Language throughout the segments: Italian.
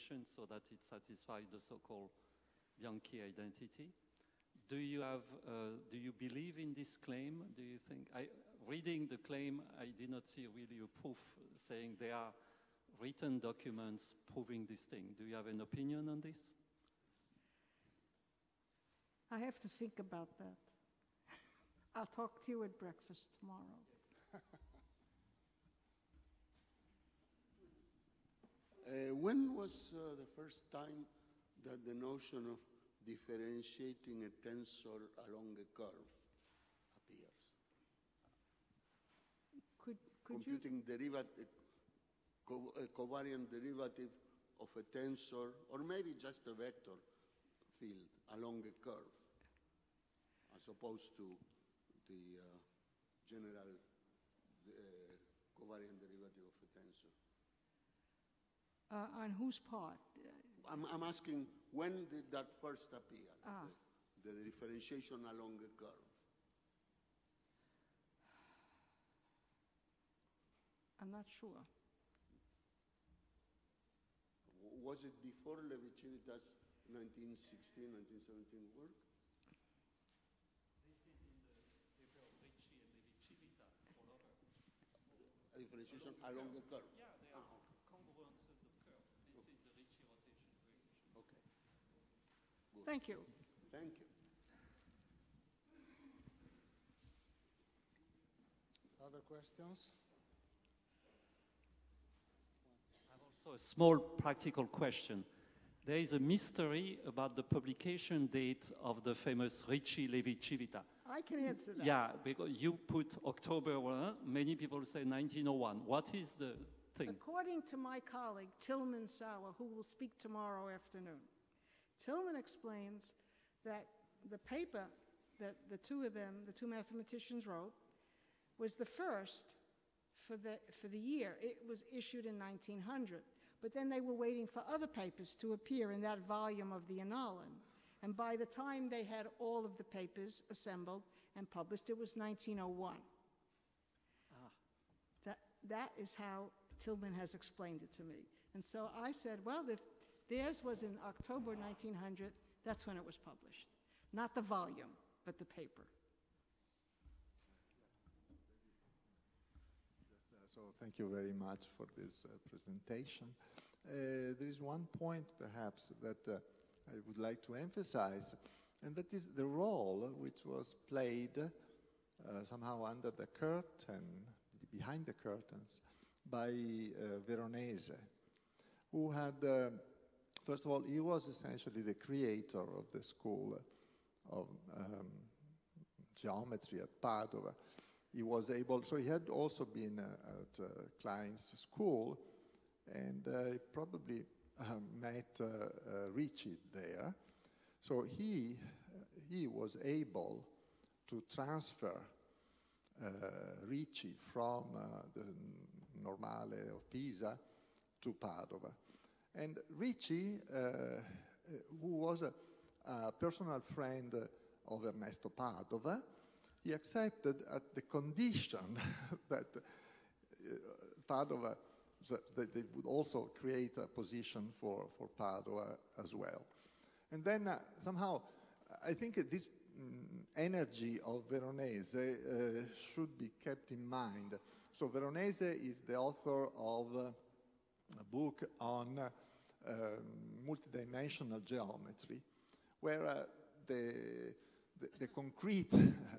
interpretation so that it satisfies the so-called Bianchi identity. Do you believe in this claim? Do you think, reading the claim, I did not see really a proof saying there are written documents proving this thing. Do you have an opinion on this? I have to think about that. I'll talk to you at breakfast tomorrow. When was the first time that the notion of differentiating a tensor along a curve appears? Computing a covariant derivative of a tensor, or maybe just a vector field along a curve, as opposed to the general covariant derivative of a tensor. On whose part? I'm asking, when did that first appear? The differentiation along a curve. I'm not sure. Was it before Levi-Civita's 1916, 1917 work? This is in the paper of Ricci and Levi-Civita all over. A differentiation along a curve. Yeah, they are congruences of curves. This is the Ricci rotation coefficient. Okay. Good. Thank you. Thank you. Other questions? I have also a small practical question. There is a mystery about the publication date of the famous Ricci-Levi-Civita. I can answer that. Yeah, because you put October 1, many people say 1901. What is the thing? According to my colleague, Tilman Sauer, who will speak tomorrow afternoon, Tilman explains that the paper that the two of them, the two mathematicians, wrote was the first for the year. It was issued in 1900. But then they were waiting for other papers to appear in that volume of the Annalen. And by the time they had all of the papers assembled and published, it was 1901. That is how Tilman has explained it to me. And so I said, well, if theirs was in October 1900, that's when it was published. Not the volume, but the paper. So thank you very much for this presentation. There is one point, perhaps, that I would like to emphasize, and that is the role which was played somehow under the curtain, behind the curtains, by Veronese, who had, first of all, he was essentially the creator of the school of geometry at Padova. He was able, so he had also been at Klein's school, and probably met Ricci there. So he was able to transfer Ricci from the Normale of Pisa to Padova. And Ricci, who was a personal friend of Ernesto Padova, he accepted at the condition that Padova, that they would also create a position for Padova as well. And then somehow, I think this energy of Veronese should be kept in mind. So Veronese is the author of a book on multidimensional geometry, where the concrete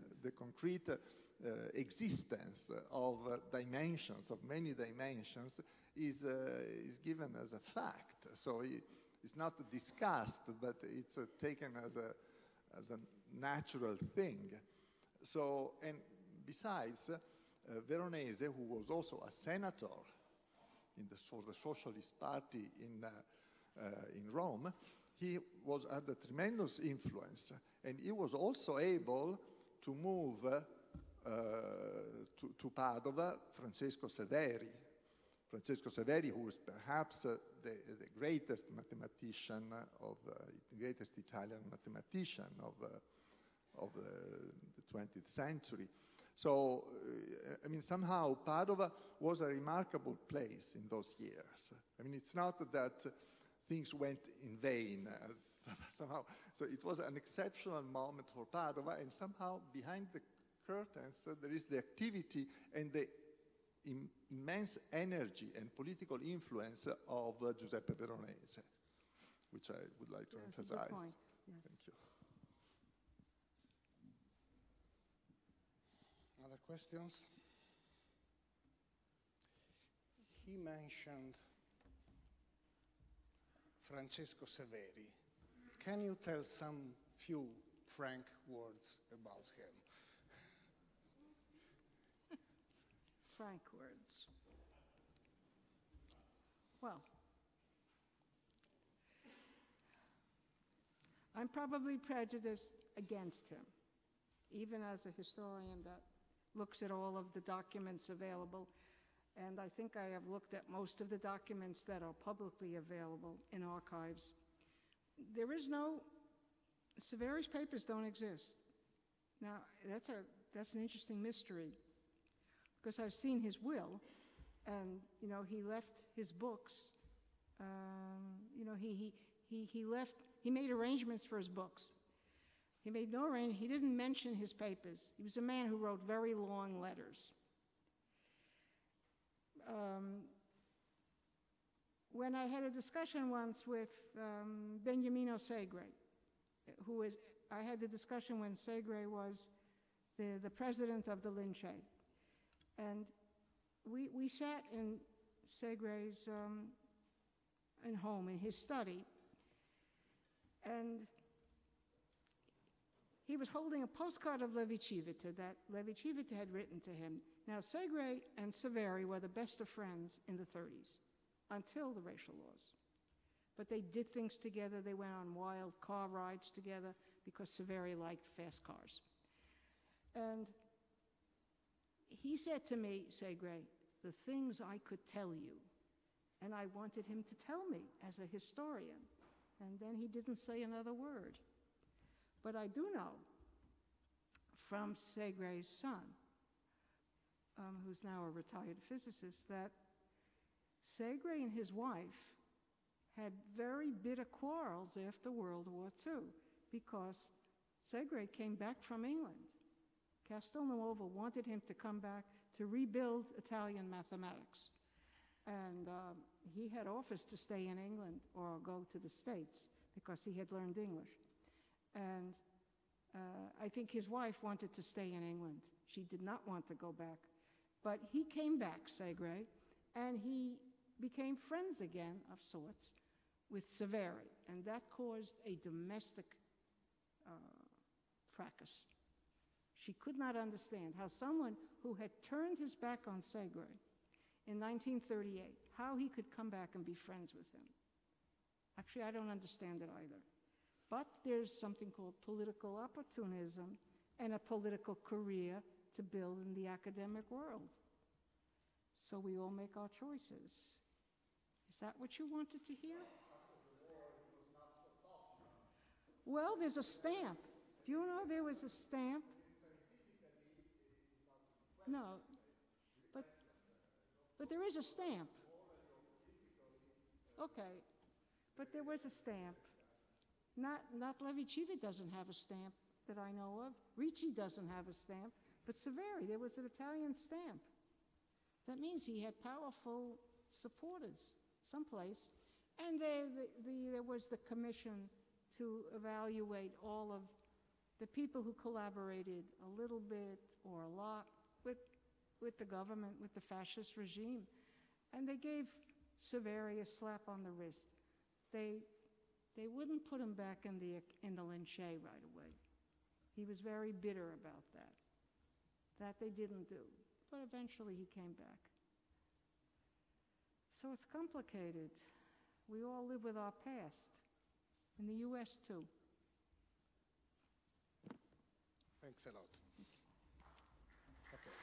existence of dimensions, of many dimensions, is given as a fact. So it's not discussed, but it's taken as a natural thing. So, and besides, Veronese, who was also a senator for the Socialist Party in Rome, he had a tremendous influence, and he was also able to move to Padova Francesco Severi. Francesco Severi, who is perhaps the greatest mathematician the greatest Italian mathematician of the 20th century. So, I mean, somehow Padova was a remarkable place in those years. I mean, it's not that things went in vain somehow. So it was an exceptional moment for Padova, and somehow behind the curtains there is the activity and the immense energy and political influence of Giuseppe Veronese, which I would like to That's a good emphasize. point. Yes. Thank you. Other questions? He mentioned Francesco Severi. Can you tell some few frank words about him? Frank words. Well, I'm probably prejudiced against him, even as a historian that looks at all of the documents available. And I think I have looked at most of the documents that are publicly available in archives. There is no, Severi's papers don't exist. Now, that's an interesting mystery, because I've seen his will, and, you know, he left his books. You know, he made arrangements for his books. He made no arrangement, he didn't mention his papers. He was a man who wrote very long letters. When I had a discussion once with Beniamino Segre, I had the discussion when Segre was the president of the Lince. And we sat in Segre's home, in his study, and he was holding a postcard of Levi Civita that Levi Civita had written to him. Now, Segre and Severi were the best of friends in the 30s, until the racial laws. But they did things together. They went on wild car rides together because Severi liked fast cars. And he said to me, Segre, the things I could tell you, and I wanted him to tell me as a historian. And then he didn't say another word. But I do know from Segre's son, who's now a retired physicist, that Segre and his wife had very bitter quarrels after World War II because Segre came back from England. Castelnuovo wanted him to come back to rebuild Italian mathematics. And he had offers to stay in England or go to the States because he had learned English. And I think his wife wanted to stay in England. She did not want to go back. But he came back, Segre, and he became friends again, of sorts, with Severi. And that caused a domestic fracas. She could not understand how someone who had turned his back on Segre in 1938, how he could come back and be friends with him. Actually, I don't understand it either. But there's something called political opportunism and a political career to build in the academic world. So we all make our choices. Is that what you wanted to hear? Well, there's a stamp. Do you know there was a stamp? No, but there is a stamp. Okay, but there was a stamp. Not Levi Civita doesn't have a stamp that I know of. Ricci doesn't have a stamp, but Severi, there was an Italian stamp. That means he had powerful supporters someplace. And there was the commission to evaluate all of the people who collaborated a little bit or a lot with the government, with the fascist regime. And they gave Severi a slap on the wrist. They wouldn't put him back in the Lince right away. He was very bitter about that. That they didn't do. But eventually he came back. So it's complicated. We all live with our past. In the US too. Thanks a lot. Okay.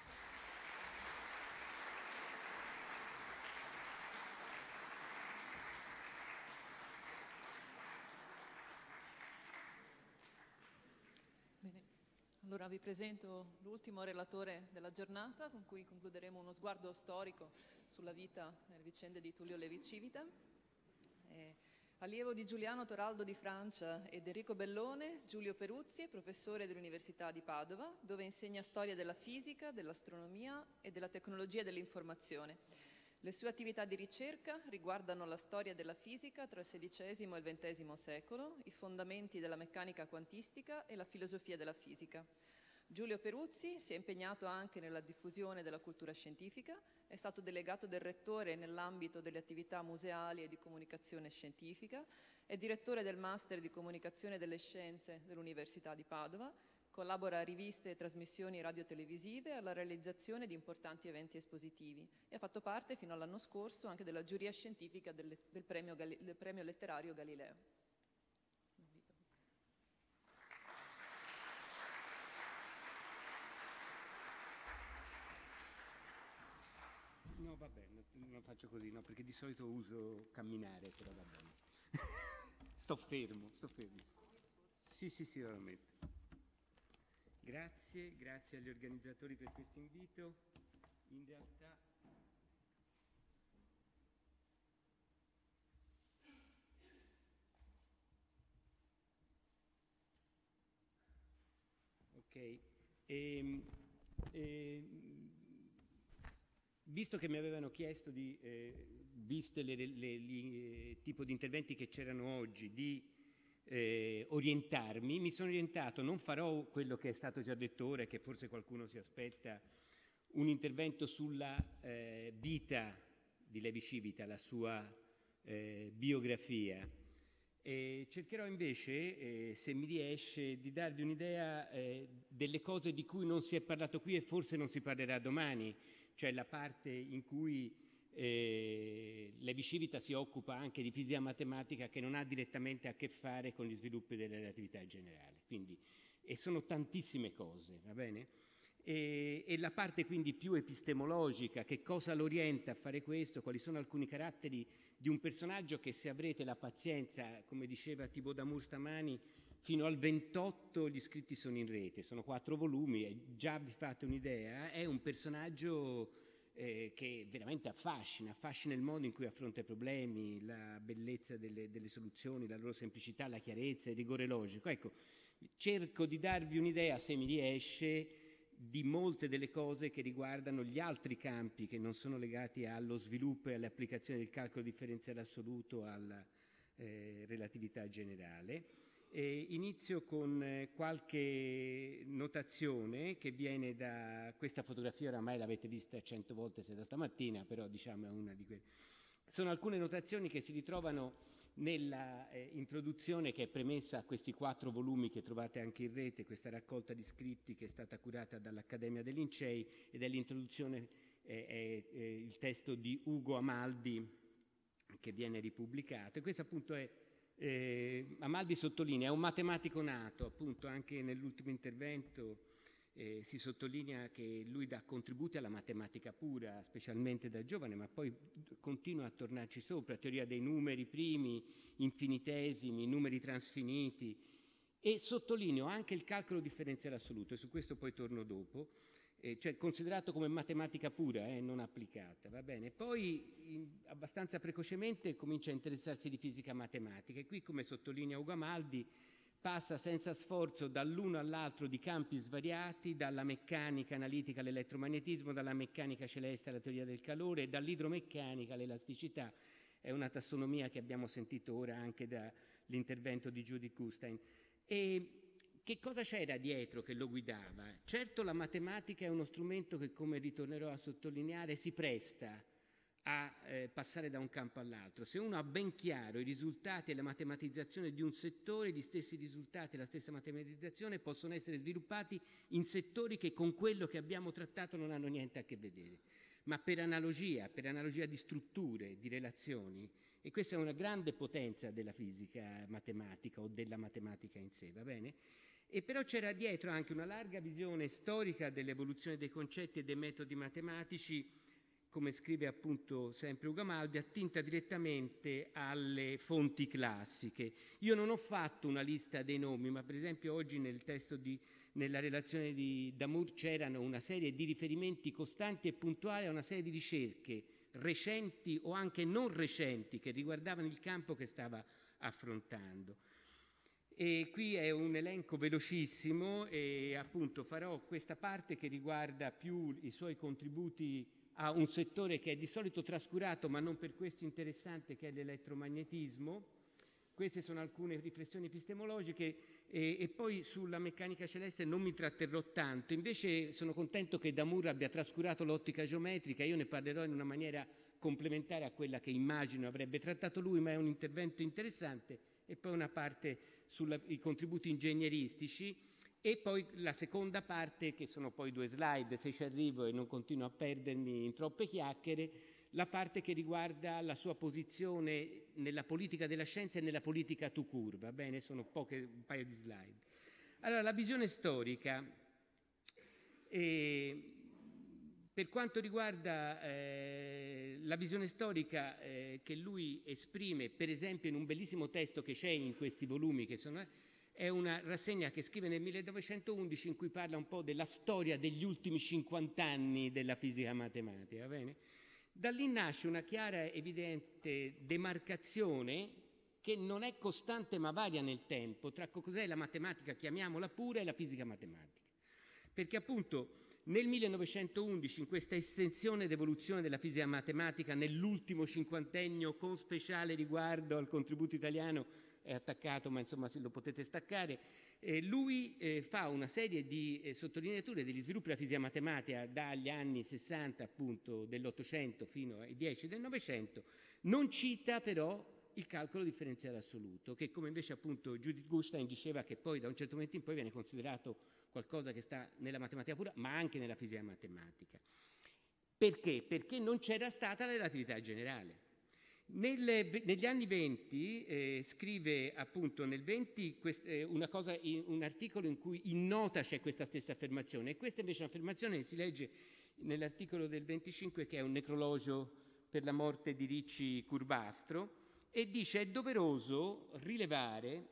Bene, allora vi presento l'ultimo relatore della giornata con cui concluderemo uno sguardo storico sulla vita e le vicende di Tullio Levi Civita. Allievo di Giuliano Toraldo di Francia ed Enrico Bellone, Giulio Peruzzi è professore dell'Università di Padova, dove insegna storia della fisica, dell'astronomia e della tecnologia dell'informazione. Le sue attività di ricerca riguardano la storia della fisica tra il XVI e il XX secolo, i fondamenti della meccanica quantistica e la filosofia della fisica. Giulio Peruzzi si è impegnato anche nella diffusione della cultura scientifica, è stato delegato del rettore nell'ambito delle attività museali e di comunicazione scientifica, è direttore del Master di Comunicazione delle Scienze dell'Università di Padova, collabora a riviste e trasmissioni radiotelevisive e alla realizzazione di importanti eventi espositivi e ha fatto parte fino all'anno scorso anche della giuria scientifica del premio letterario Galileo. No, va bene, non faccio così, no, perché di solito uso camminare, però va bene. Sto fermo. Sì, lo metto. Grazie agli organizzatori per questo invito. In realtà... Ok. Visto che mi avevano chiesto di, viste il tipo di interventi che c'erano oggi, di orientarmi, mi sono orientato, non farò quello che è stato già detto ora e che forse qualcuno si aspetta, un intervento sulla vita di Levi Civita, la sua biografia. Cercherò invece, se mi riesce, di darvi un'idea delle cose di cui non si è parlato qui e forse non si parlerà domani, cioè la parte in cui Levi Civita si occupa anche di fisica matematica che non ha direttamente a che fare con gli sviluppi della relatività generale. Quindi, e sono tantissime cose, va bene? E la parte quindi più epistemologica, che cosa lo orienta a fare questo, quali sono alcuni caratteri di un personaggio che, se avrete la pazienza, come diceva Thibaut Damour stamani, fino al 28 gli scritti sono in rete, sono 4 volumi e già vi fate un'idea, è un personaggio che veramente affascina il modo in cui affronta i problemi, la bellezza delle soluzioni, la loro semplicità, la chiarezza, il rigore logico. Ecco, cerco di darvi un'idea, se mi riesce, di molte delle cose che riguardano gli altri campi che non sono legati allo sviluppo e alle applicazioni del calcolo differenziale assoluto, alla relatività generale. Inizio con qualche notazione che viene da questa fotografia, oramai l'avete vista 100 volte se da stamattina, però diciamo è una di quelle. Sono alcune notazioni che si ritrovano nella introduzione che è premessa a questi 4 volumi che trovate anche in rete, questa raccolta di scritti che è stata curata dall'Accademia dei Lincei, ed è l'introduzione, il testo di Ugo Amaldi che viene ripubblicato, e questo appunto è Amaldi sottolinea, è un matematico nato, appunto anche nell'ultimo intervento si sottolinea che lui dà contributi alla matematica pura, specialmente da giovane, ma poi continua a tornarci sopra, teoria dei numeri primi, infinitesimi, numeri transfiniti, e sottolineo anche il calcolo differenziale assoluto, e su questo poi torno dopo, cioè considerato come matematica pura, non applicata, va bene? Poi abbastanza precocemente comincia a interessarsi di fisica matematica, e qui, come sottolinea Ugo Amaldi, passa senza sforzo dall'uno all'altro di campi svariati, dalla meccanica analitica all'elettromagnetismo, dalla meccanica celeste alla teoria del calore, dall'idromeccanica all'elasticità. È una tassonomia che abbiamo sentito ora anche dall'intervento di Judith Gustein. E che cosa c'era dietro che lo guidava? Certo, la matematica è uno strumento che, come ritornerò a sottolineare, si presta a passare da un campo all'altro. Se uno ha ben chiaro i risultati e la matematizzazione di un settore, gli stessi risultati e la stessa matematizzazione possono essere sviluppati in settori che con quello che abbiamo trattato non hanno niente a che vedere, ma per analogia di strutture, di relazioni. E questa è una grande potenza della fisica matematica o della matematica in sé, va bene? E però c'era dietro anche una larga visione storica dell'evoluzione dei concetti e dei metodi matematici, come scrive appunto sempre Ugo Amaldi, attinta direttamente alle fonti classiche. Io non ho fatto una lista dei nomi, ma per esempio oggi nel testo nella relazione di Damour c'erano una serie di riferimenti costanti e puntuali a una serie di ricerche recenti o anche non recenti che riguardavano il campo che stava affrontando. E qui è un elenco velocissimo e appunto farò questa parte che riguarda più i suoi contributi a un settore che è di solito trascurato ma non per questo interessante, che è l'elettromagnetismo. Queste sono alcune riflessioni epistemologiche e poi sulla meccanica celeste non mi tratterrò tanto. Invece sono contento che Damour abbia trascurato l'ottica geometrica, io ne parlerò in una maniera complementare a quella che immagino avrebbe trattato lui, ma è un intervento interessante, e poi una parte sui contributi ingegneristici e poi la seconda parte, che sono poi 2 slide, se ci arrivo e non continuo a perdermi in troppe chiacchiere, la parte che riguarda la sua posizione nella politica della scienza e nella politica tout court, va bene? Sono un paio di slide. Allora, la visione storica. Per quanto riguarda la visione storica che lui esprime, per esempio in un bellissimo testo che c'è in questi volumi, è una rassegna che scrive nel 1911 in cui parla un po' della storia degli ultimi 50 anni della fisica matematica, va bene? Da lì nasce una chiara e evidente demarcazione che non è costante ma varia nel tempo tra cos'è la matematica, chiamiamola pura, e la fisica matematica. Perché appunto nel 1911, in questa estensione ed evoluzione della fisica matematica, nell'ultimo cinquantennio con speciale riguardo al contributo italiano, è attaccato ma insomma se lo potete staccare, lui fa una serie di sottolineature degli sviluppi della fisica matematica dagli anni 60 appunto dell'Ottocento fino ai 10 del Novecento, non cita però il calcolo differenziale assoluto, che come invece appunto Judith Goldstein diceva che poi da un certo momento in poi viene considerato qualcosa che sta nella matematica pura ma anche nella fisica matematica. Perché? Perché non c'era stata la relatività generale. Negli anni 20 scrive appunto nel 20 un articolo in cui in nota c'è questa stessa affermazione, e questa invece è un'affermazione che si legge nell'articolo del 25 che è un necrologio per la morte di Ricci Curbastro, e dice: è doveroso rilevare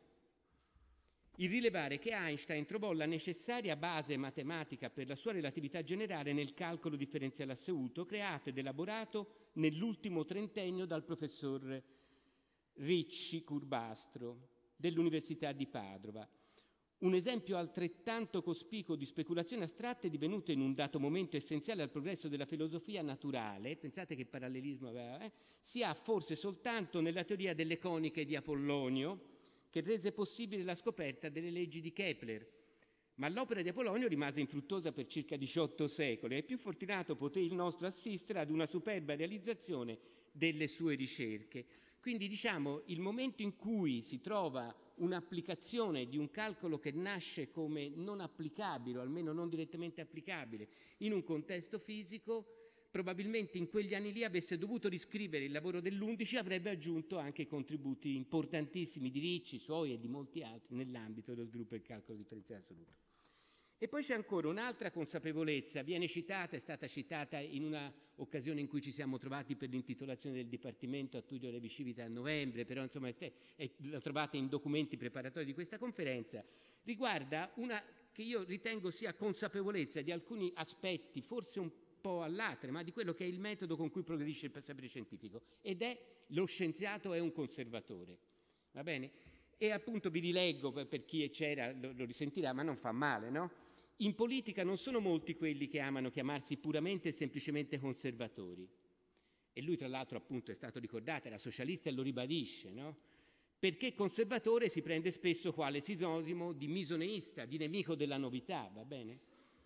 che Einstein trovò la necessaria base matematica per la sua relatività generale nel calcolo differenziale assoluto, creato ed elaborato nell'ultimo trentennio dal professor Ricci Curbastro dell'Università di Padova. Un esempio altrettanto cospicuo di speculazioni astratte divenute in un dato momento essenziale al progresso della filosofia naturale, pensate che parallelismo aveva, si ha forse soltanto nella teoria delle coniche di Apollonio, che rese possibile la scoperta delle leggi di Kepler. Ma l'opera di Apollonio rimase infruttuosa per circa 18 secoli e più fortunato poté il nostro assistere ad una superba realizzazione delle sue ricerche. Quindi diciamo il momento in cui si trova un'applicazione di un calcolo che nasce come non applicabile, o almeno non direttamente applicabile, in un contesto fisico, probabilmente in quegli anni lì avesse dovuto riscrivere il lavoro dell'11, avrebbe aggiunto anche contributi importantissimi di Ricci, suoi e di molti altri nell'ambito dello sviluppo del calcolo differenziale assoluto. E poi c'è ancora un'altra consapevolezza, viene citata, è stata citata in una occasione in cui ci siamo trovati per l'intitolazione del Dipartimento a Tullio Levi Civita a novembre, però insomma la trovate in documenti preparatori di questa conferenza, riguarda una che io ritengo sia consapevolezza di alcuni aspetti, forse un po' all'altre, ma di quello che è il metodo con cui progredisce il sapere scientifico, ed è lo scienziato è un conservatore, va bene? E appunto vi rileggo, per chi c'era lo risentirà, ma non fa male, no? In politica non sono molti quelli che amano chiamarsi puramente e semplicemente conservatori. E lui tra l'altro appunto è stato ricordato, era socialista e lo ribadisce, no? Perché conservatore si prende spesso quale sinonimo di misoneista, di nemico della novità, va bene?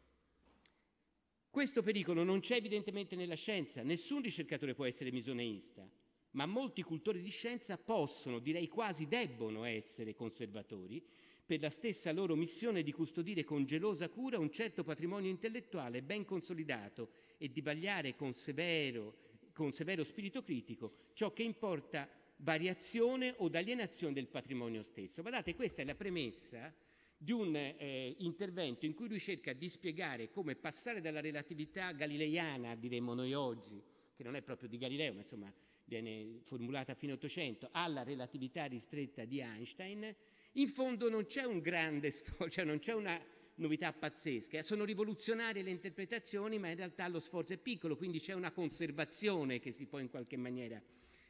Questo pericolo non c'è evidentemente nella scienza, nessun ricercatore può essere misoneista, ma molti cultori di scienza possono, direi quasi debbono essere conservatori per la stessa loro missione di custodire con gelosa cura un certo patrimonio intellettuale ben consolidato e di vagliare con severo spirito critico ciò che importa variazione o alienazione del patrimonio stesso. Guardate, questa è la premessa di un intervento in cui lui cerca di spiegare come passare dalla relatività galileiana, diremmo noi oggi, che non è proprio di Galileo, ma insomma viene formulata a fine Ottocento, alla relatività ristretta di Einstein. In fondo non c'è un grande sforzo, cioè non c'è una novità pazzesca, sono rivoluzionarie le interpretazioni, ma in realtà lo sforzo è piccolo, quindi c'è una conservazione che si può in qualche maniera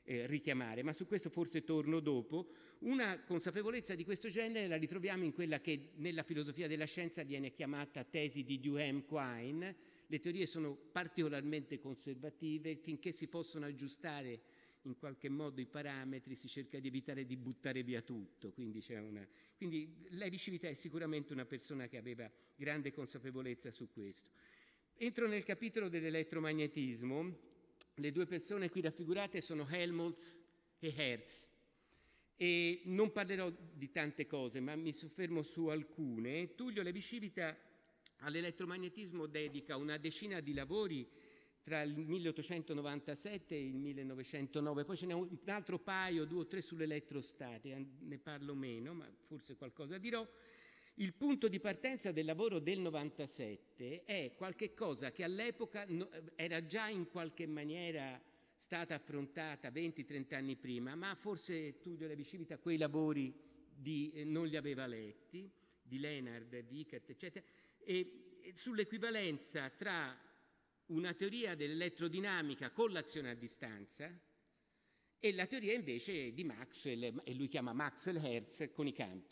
richiamare, ma su questo forse torno dopo. Una consapevolezza di questo genere la ritroviamo in quella che nella filosofia della scienza viene chiamata tesi di Duhem-Quine. Le teorie sono particolarmente conservative, finché si possono aggiustare in qualche modo i parametri si cerca di evitare di buttare via tutto, quindi Levi-Civita è sicuramente una persona che aveva grande consapevolezza su questo. Entro nel capitolo dell'elettromagnetismo. Le due persone qui raffigurate sono Helmholtz e Hertz e non parlerò di tante cose, ma mi soffermo su alcune. Tullio Levi-Civita all'elettromagnetismo dedica una decina di lavori tra il 1897 e il 1909, poi ce n'è un altro paio, 2 o 3 sull'elettrostatica, ne parlo meno, ma forse qualcosa dirò. Il punto di partenza del lavoro del 97 è qualche cosa che all'epoca era già in qualche maniera stata affrontata 20-30 anni prima, ma forse Tullio Levi-Civita quei lavori non li aveva letti, di Leonard, Wiechert, eccetera, e sull'equivalenza tra una teoria dell'elettrodinamica con l'azione a distanza e la teoria invece di Maxwell, e lui chiama Maxwell-Hertz, con i campi.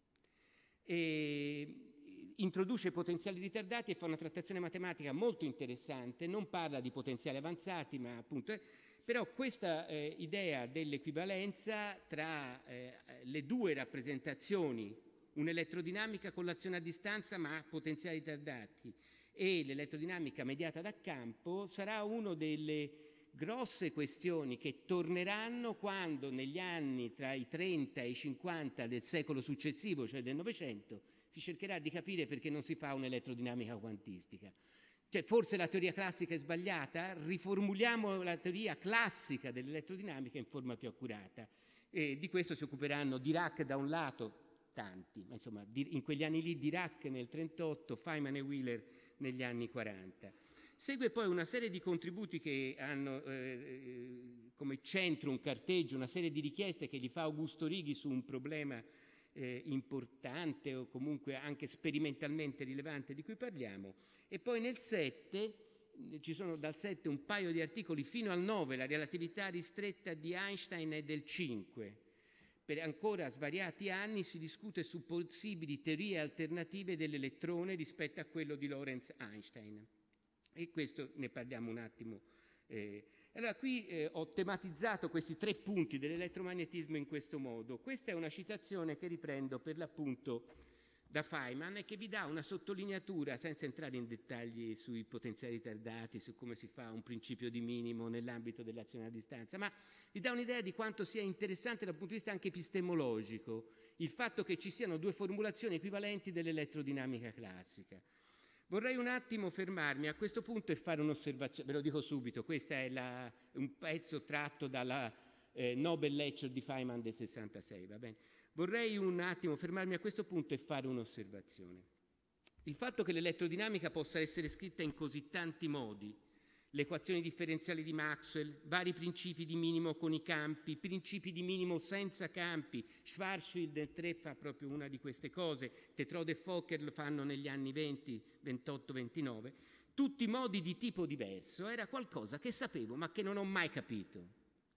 E introduce potenziali ritardati e fa una trattazione matematica molto interessante, non parla di potenziali avanzati, ma appunto però questa idea dell'equivalenza tra le due rappresentazioni, un'elettrodinamica con l'azione a distanza ma potenziali ritardati e l'elettrodinamica mediata da campo, sarà una delle grosse questioni che torneranno quando negli anni tra i 30 e i 50 del secolo successivo, cioè del Novecento, si cercherà di capire perché non si fa un'elettrodinamica quantistica. Cioè, forse la teoria classica è sbagliata? Riformuliamo la teoria classica dell'elettrodinamica in forma più accurata. E di questo si occuperanno Dirac da un lato, tanti, ma insomma in quegli anni lì Dirac nel 1938, Feynman e Wheeler negli anni 40. Segue poi una serie di contributi che hanno come centro un carteggio, una serie di richieste che gli fa Augusto Righi su un problema importante o comunque anche sperimentalmente rilevante di cui parliamo. E poi nel 7 ci sono dal 7 un paio di articoli fino al 9, la relatività ristretta di Einstein è del 5. Per ancora svariati anni si discute su possibili teorie alternative dell'elettrone rispetto a quello di Lorentz-Einstein. E questo ne parliamo un attimo. Allora qui ho tematizzato questi 3 punti dell'elettromagnetismo in questo modo. Questa è una citazione che riprendo per l'appunto da Feynman e che vi dà una sottolineatura, senza entrare in dettagli sui potenziali ritardati, su come si fa un principio di minimo nell'ambito dell'azione a distanza, ma vi dà un'idea di quanto sia interessante dal punto di vista anche epistemologico il fatto che ci siano 2 formulazioni equivalenti dell'elettrodinamica classica. Vorrei un attimo fermarmi a questo punto e fare un'osservazione, ve lo dico subito, questo è un pezzo tratto dalla Nobel Lecture di Feynman del 66, va bene? Vorrei un attimo fermarmi a questo punto e fare un'osservazione. Il fatto che l'elettrodinamica possa essere scritta in così tanti modi, le equazioni differenziali di Maxwell, vari principi di minimo con i campi, principi di minimo senza campi, Schwarzschild del 3 fa proprio una di queste cose, Tetrode e Fokker lo fanno negli anni 20, 28, 29, tutti modi di tipo diverso, era qualcosa che sapevo ma che non ho mai capito.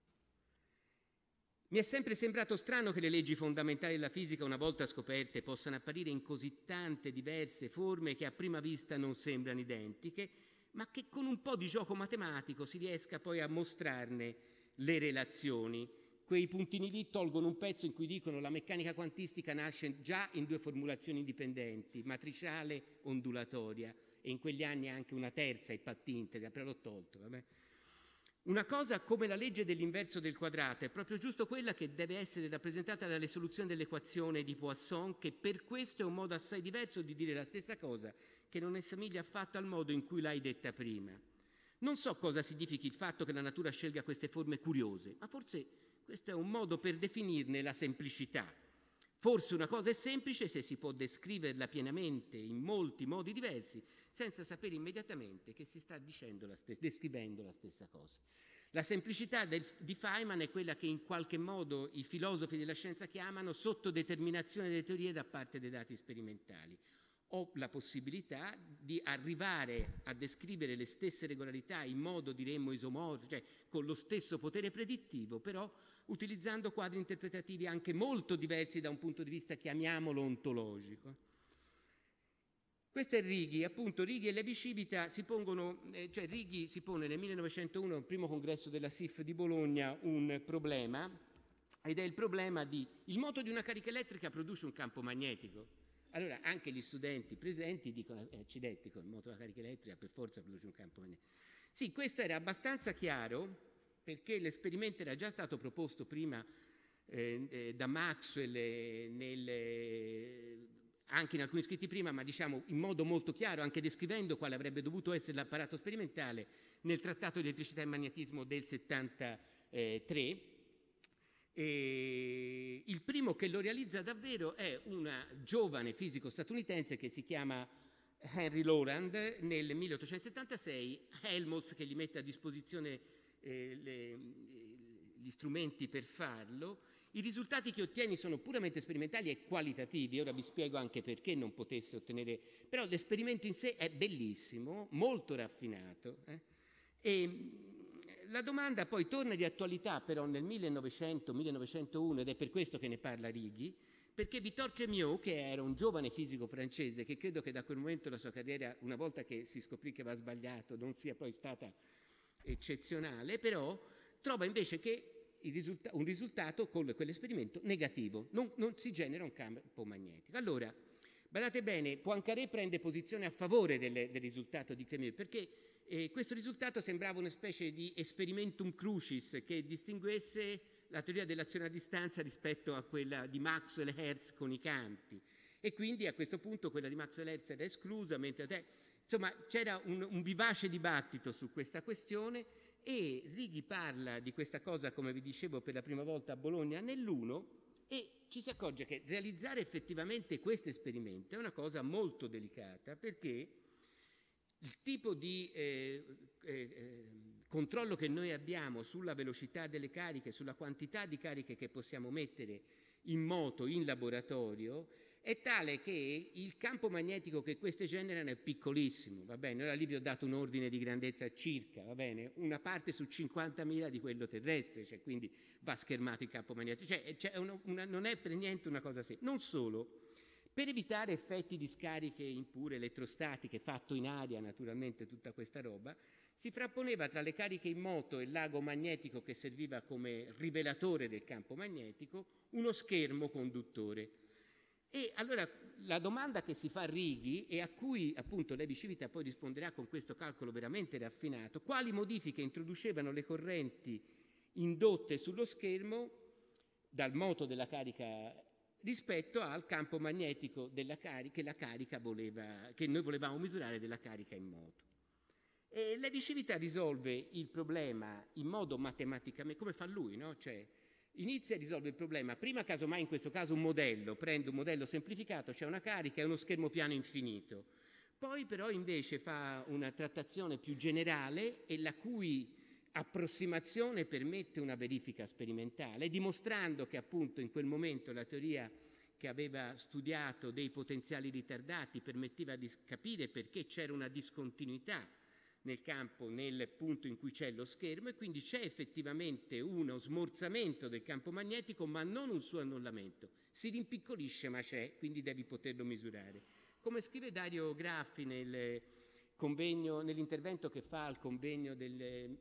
Mi è sempre sembrato strano che le leggi fondamentali della fisica, una volta scoperte, possano apparire in così tante diverse forme che a prima vista non sembrano identiche, ma che con un po' di gioco matematico si riesca poi a mostrarne le relazioni. Quei puntini lì tolgono un pezzo in cui dicono la meccanica quantistica nasce già in 2 formulazioni indipendenti, matriciale, ondulatoria, e in quegli anni anche una terza, il pattintegra, però l'ho tolto, vabbè. Una cosa come la legge dell'inverso del quadrato è proprio giusto quella che deve essere rappresentata dalle soluzioni dell'equazione di Poisson, che per questo è un modo assai diverso di dire la stessa cosa, che non assomiglia affatto al modo in cui l'hai detta prima. Non so cosa significhi il fatto che la natura scelga queste forme curiose, ma forse questo è un modo per definirne la semplicità. Forse una cosa è semplice se si può descriverla pienamente in molti modi diversi, senza sapere immediatamente che si sta descrivendo la stessa cosa. La semplicità di Feynman è quella che in qualche modo i filosofi della scienza chiamano sottodeterminazione delle teorie da parte dei dati sperimentali. ho la possibilità di arrivare a descrivere le stesse regolarità in modo, diremmo, isomorfo, cioè con lo stesso potere predittivo, però utilizzando quadri interpretativi anche molto diversi da un punto di vista, chiamiamolo, ontologico. Questo è Righi, appunto. Righi e Levi-Civita si pongono, cioè Righi si pone nel 1901, al primo congresso della SIF di Bologna, un problema, ed è il problema di il moto di una carica elettrica produce un campo magnetico. Allora anche gli studenti presenti dicono accidenti, con il moto della carica elettrica per forza produce un campo magnetico. Sì, questo era abbastanza chiaro perché l'esperimento era già stato proposto prima da Maxwell anche in alcuni scritti prima, ma diciamo in modo molto chiaro, anche descrivendo quale avrebbe dovuto essere l'apparato sperimentale nel Trattato di elettricità e magnetismo del 73. E il primo che lo realizza davvero è un giovane fisico statunitense che si chiama Henry Lorand nel 1876, Helmholtz che gli mette a disposizione gli strumenti per farlo. I risultati che ottieni sono puramente sperimentali e qualitativi, ora vi spiego anche perché non potesse ottenere, però l'esperimento in sé è bellissimo, molto raffinato. E la domanda poi torna di attualità però nel 1900-1901 ed è per questo che ne parla Righi, perché Victor Crémieux, che era un giovane fisico francese, che credo che da quel momento la sua carriera, una volta che si scoprì che aveva sbagliato, non sia poi stata eccezionale, però trova invece che un risultato con quell'esperimento negativo, non si genera un campo magnetico. Allora, badate bene, Poincaré prende posizione a favore del risultato di Crémieux, perché questo risultato sembrava una specie di experimentum crucis che distinguesse la teoria dell'azione a distanza rispetto a quella di Maxwell-Hertz con i campi. E quindi a questo punto quella di Maxwell-Hertz era esclusa, mentre insomma c'era un vivace dibattito su questa questione e Righi parla di questa cosa, come vi dicevo, per la prima volta a Bologna nell'1 e ci si accorge che realizzare effettivamente questo esperimento è una cosa molto delicata perché il tipo di controllo che noi abbiamo sulla velocità delle cariche, sulla quantità di cariche che possiamo mettere in moto in laboratorio è tale che il campo magnetico che queste generano è piccolissimo, va bene? Ora lì vi ho dato un ordine di grandezza circa, va bene? Una parte su 50.000 di quello terrestre, cioè quindi va schermato il campo magnetico, cioè non è per niente una cosa semplice. Non solo, per evitare effetti di scariche impure elettrostatiche, fatto in aria naturalmente tutta questa roba, si frapponeva tra le cariche in moto e il lago magnetico che serviva come rivelatore del campo magnetico uno schermo conduttore. E allora la domanda che si fa a Righi e a cui appunto Levi-Civita poi risponderà con questo calcolo veramente raffinato, quali modifiche introducevano le correnti indotte sullo schermo dal moto della carica rispetto al campo magnetico della carica che noi volevamo misurare della carica in moto. E Levi-Civita risolve il problema in modo matematicamente, come fa lui, no? Cioè, inizia a risolvere il problema, prima casomai in questo caso un modello, prende un modello semplificato, c'è una carica e uno schermo piano infinito. Poi però invece fa una trattazione più generale e la cui approssimazione permette una verifica sperimentale, dimostrando che appunto in quel momento la teoria che aveva studiato dei potenziali ritardati permetteva di capire perché c'era una discontinuità nel campo, nel punto in cui c'è lo schermo e quindi c'è effettivamente uno smorzamento del campo magnetico ma non un suo annullamento. Si rimpiccolisce ma c'è, quindi devi poterlo misurare. Come scrive Dario Graffi nell'intervento che fa al convegno del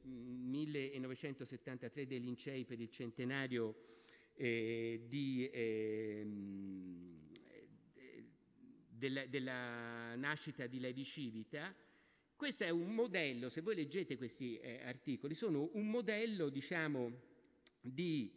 1973 dei Lincei per il centenario della nascita di Levi-Civita, questo è un modello, se voi leggete questi articoli, sono un modello, diciamo, di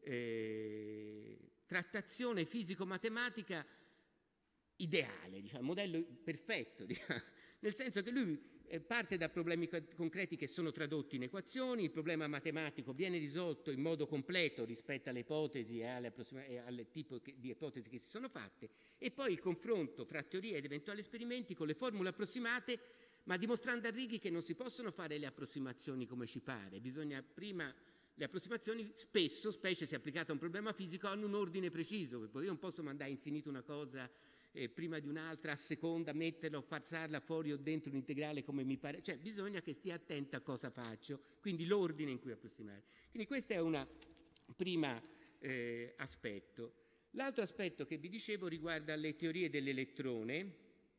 trattazione fisico-matematica ideale, diciamo, modello perfetto, diciamo, nel senso che lui parte da problemi concreti che sono tradotti in equazioni, il problema matematico viene risolto in modo completo rispetto alle ipotesi e alle tipo di ipotesi che si sono fatte, e poi il confronto fra teoria ed eventuali esperimenti con le formule approssimate, ma dimostrando a Righi che non si possono fare le approssimazioni come ci pare, bisogna prima, le approssimazioni spesso, specie se applicate a un problema fisico, hanno un ordine preciso, perché io non posso mandare infinito una cosa prima di un'altra, a seconda, metterla o passarla fuori o dentro un integrale come mi pare, cioè bisogna che stia attento a cosa faccio, quindi l'ordine in cui approssimare. Quindi questo è un primo aspetto. L'altro aspetto che vi dicevo riguarda le teorie dell'elettrone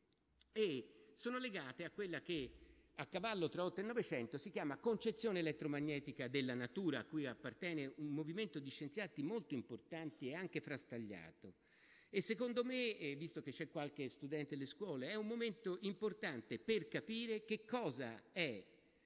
e sono legate a quella che a cavallo tra 8 e 900 si chiama concezione elettromagnetica della natura, a cui appartiene un movimento di scienziati molto importanti e anche frastagliato. E secondo me, visto che c'è qualche studente alle scuole, è un momento importante per capire che cosa è,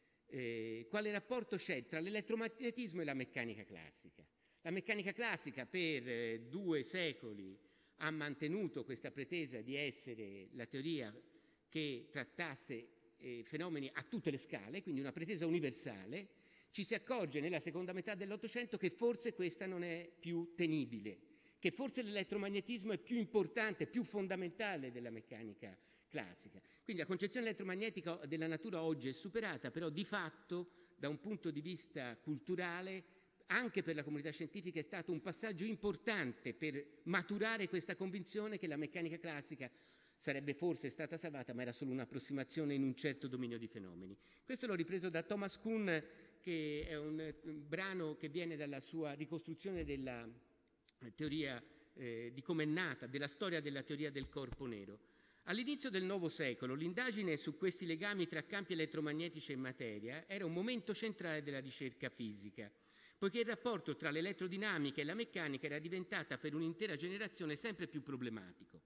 quale rapporto c'è tra l'elettromagnetismo e la meccanica classica. La meccanica classica per 2 secoli ha mantenuto questa pretesa di essere la teoria che trattasse fenomeni a tutte le scale, quindi una pretesa universale. Ci si accorge nella seconda metà dell'Ottocento che forse questa non è più tenibile, che forse l'elettromagnetismo è più importante, più fondamentale della meccanica classica. Quindi la concezione elettromagnetica della natura oggi è superata, però di fatto da un punto di vista culturale anche per la comunità scientifica è stato un passaggio importante per maturare questa convinzione che la meccanica classica sarebbe forse stata salvata, ma era solo un'approssimazione in un certo dominio di fenomeni. Questo l'ho ripreso da Thomas Kuhn, che è un brano che viene dalla sua ricostruzione della teoria di come è nata, della storia della teoria del corpo nero. All'inizio del nuovo secolo l'indagine su questi legami tra campi elettromagnetici e materia era un momento centrale della ricerca fisica, poiché il rapporto tra l'elettrodinamica e la meccanica era diventata per un'intera generazione sempre più problematico.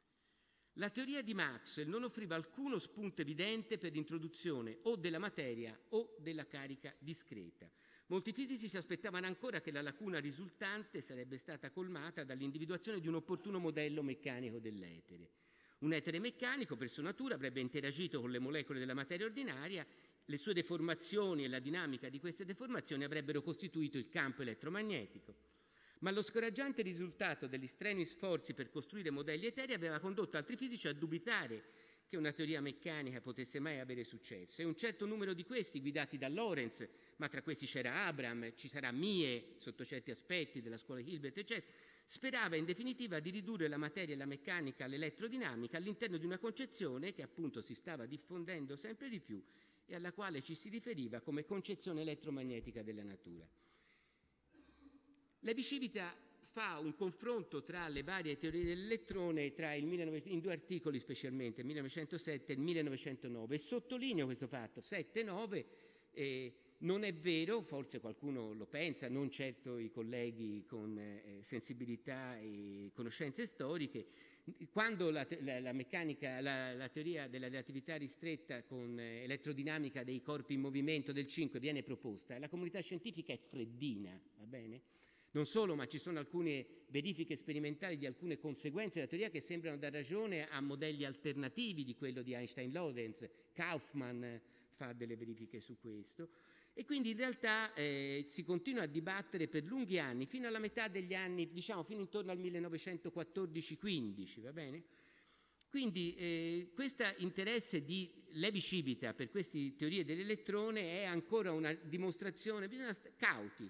La teoria di Maxwell non offriva alcuno spunto evidente per l'introduzione o della materia o della carica discreta. Molti fisici si aspettavano ancora che la lacuna risultante sarebbe stata colmata dall'individuazione di un opportuno modello meccanico dell'etere. Un etere meccanico, per sua natura, avrebbe interagito con le molecole della materia ordinaria, le sue deformazioni e la dinamica di queste deformazioni avrebbero costituito il campo elettromagnetico. Ma lo scoraggiante risultato degli strenui sforzi per costruire modelli eterei aveva condotto altri fisici a dubitare che una teoria meccanica potesse mai avere successo. E un certo numero di questi, guidati da Lorentz, ma tra questi c'era Abraham, ci sarà Mie, sotto certi aspetti della scuola Hilbert, eccetera, sperava in definitiva di ridurre la materia e la meccanica all'elettrodinamica all'interno di una concezione che appunto si stava diffondendo sempre di più e alla quale ci si riferiva come concezione elettromagnetica della natura. Levi Civita fa un confronto tra le varie teorie dell'elettrone in 2 articoli specialmente, 1907 e 1909, e sottolineo questo fatto, 7 e 9, non è vero, forse qualcuno lo pensa, non certo i colleghi con sensibilità e conoscenze storiche, quando la teoria della relatività ristretta con elettrodinamica dei corpi in movimento del 5 viene proposta, la comunità scientifica è freddina, va bene? Non solo, ma ci sono alcune verifiche sperimentali di alcune conseguenze della teoria che sembrano dar ragione a modelli alternativi di quello di Einstein-Lorentz. Kaufmann fa delle verifiche su questo. E quindi in realtà si continua a dibattere per lunghi anni, fino alla metà degli anni, diciamo fino intorno al 1914-15, va bene? Quindi questo interesse di Levi Civita per queste teorie dell'elettrone è ancora una dimostrazione, bisogna stare cauti,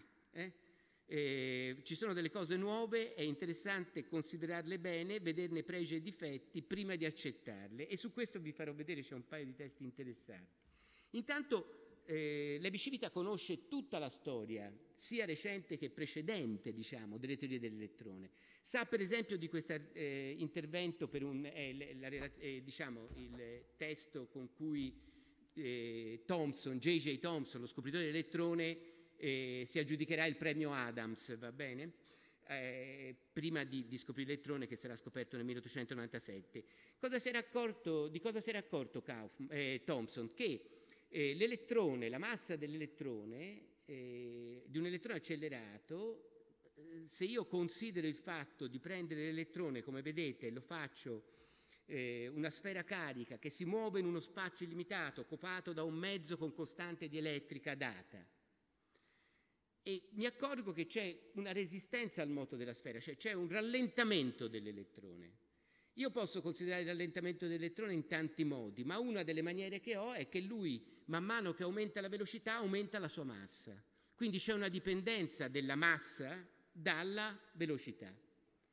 ci sono delle cose nuove, è interessante considerarle bene, vederne pregi e difetti prima di accettarle, e su questo vi farò vedere, c'è un paio di testi interessanti. Intanto Levi Civita conosce tutta la storia, sia recente che precedente, diciamo, delle teorie dell'elettrone. Sa per esempio di questo intervento per diciamo, il testo con cui Thomson, J.J. Thomson, lo scopritore dell'elettrone, si aggiudicherà il premio Adams, va bene? Prima di scoprire l'elettrone, che sarà scoperto nel 1897. Di cosa si era accorto Thomson? Che l'elettrone, la massa dell'elettrone, di un elettrone accelerato, se io considero il fatto di prendere l'elettrone, come vedete, lo faccio una sfera carica che si muove in uno spazio illimitato, occupato da un mezzo con costante dielettrica data, e mi accorgo che c'è una resistenza al moto della sfera, cioè c'è un rallentamento dell'elettrone. Io posso considerare il rallentamento dell'elettrone in tanti modi, ma una delle maniere che ho è che lui, man mano che aumenta la velocità, aumenta la sua massa. Quindi c'è una dipendenza della massa dalla velocità.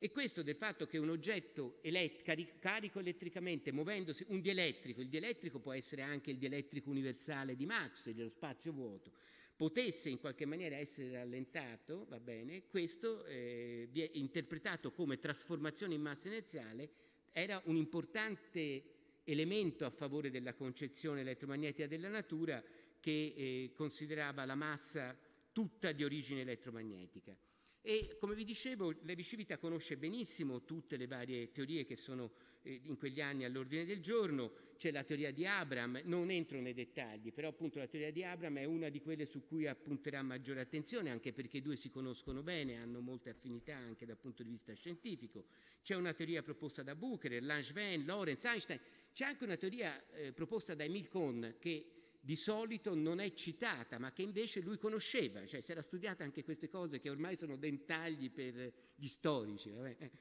E questo del fatto che un oggetto carico elettricamente, muovendosi, un dielettrico, il dielettrico può essere anche il dielettrico universale di Maxwell, dello spazio vuoto, potesse in qualche maniera essere rallentato, va bene, questo viene interpretato come trasformazione in massa inerziale, era un importante elemento a favore della concezione elettromagnetica della natura che considerava la massa tutta di origine elettromagnetica. E come vi dicevo, Levi Civita conosce benissimo tutte le varie teorie che sono in quegli anni all'ordine del giorno. C'è la teoria di Abraham, non entro nei dettagli, però appunto la teoria di Abraham è una di quelle su cui appunterà maggiore attenzione, anche perché i due si conoscono bene, hanno molte affinità anche dal punto di vista scientifico. C'è una teoria proposta da Bucherer, Langevin, Lorentz, Einstein. C'è anche una teoria proposta da Emile Cohn che di solito non è citata, ma che invece lui conosceva, cioè si era studiata anche queste cose che ormai sono dettagli per gli storici.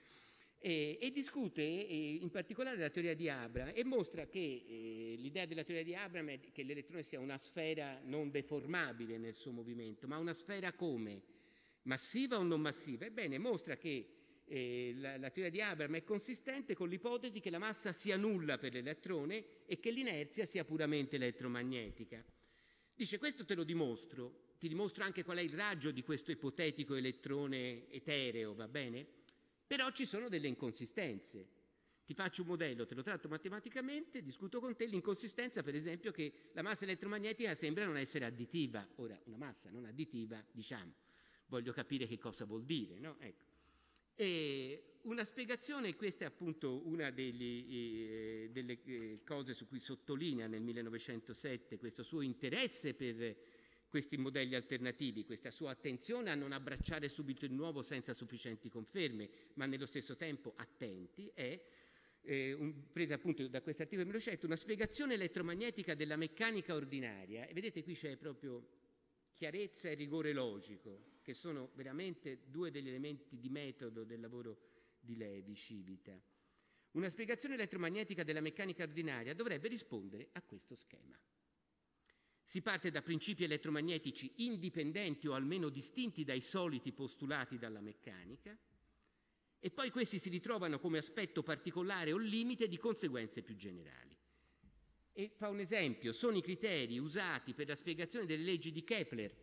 E discute in particolare la teoria di Abraham e mostra che l'idea della teoria di Abraham è che l'elettrone sia una sfera non deformabile nel suo movimento, ma una sfera come? Massiva o non massiva? Ebbene, mostra che la teoria di Abraham è consistente con l'ipotesi che la massa sia nulla per l'elettrone e che l'inerzia sia puramente elettromagnetica. Dice, questo te lo dimostro, ti dimostro anche qual è il raggio di questo ipotetico elettrone etereo, va bene? Però ci sono delle inconsistenze. Ti faccio un modello, te lo tratto matematicamente, discuto con te l'inconsistenza, per esempio, che la massa elettromagnetica sembra non essere additiva. Ora, una massa non additiva, diciamo, voglio capire che cosa vuol dire, no? Ecco. E una spiegazione, questa è appunto una delle cose su cui sottolinea nel 1907 questo suo interesse per questi modelli alternativi, questa sua attenzione a non abbracciare subito il nuovo senza sufficienti conferme, ma nello stesso tempo attenti, è presa appunto da questo articolo del 1907, una spiegazione elettromagnetica della meccanica ordinaria, e vedete qui c'è proprio chiarezza e rigore logico, che sono veramente due degli elementi di metodo del lavoro di Levi Civita. Una spiegazione elettromagnetica della meccanica ordinaria dovrebbe rispondere a questo schema. Si parte da principi elettromagnetici indipendenti o almeno distinti dai soliti postulati dalla meccanica, e poi questi si ritrovano come aspetto particolare o limite di conseguenze più generali. E fa un esempio, sono i criteri usati per la spiegazione delle leggi di Kepler.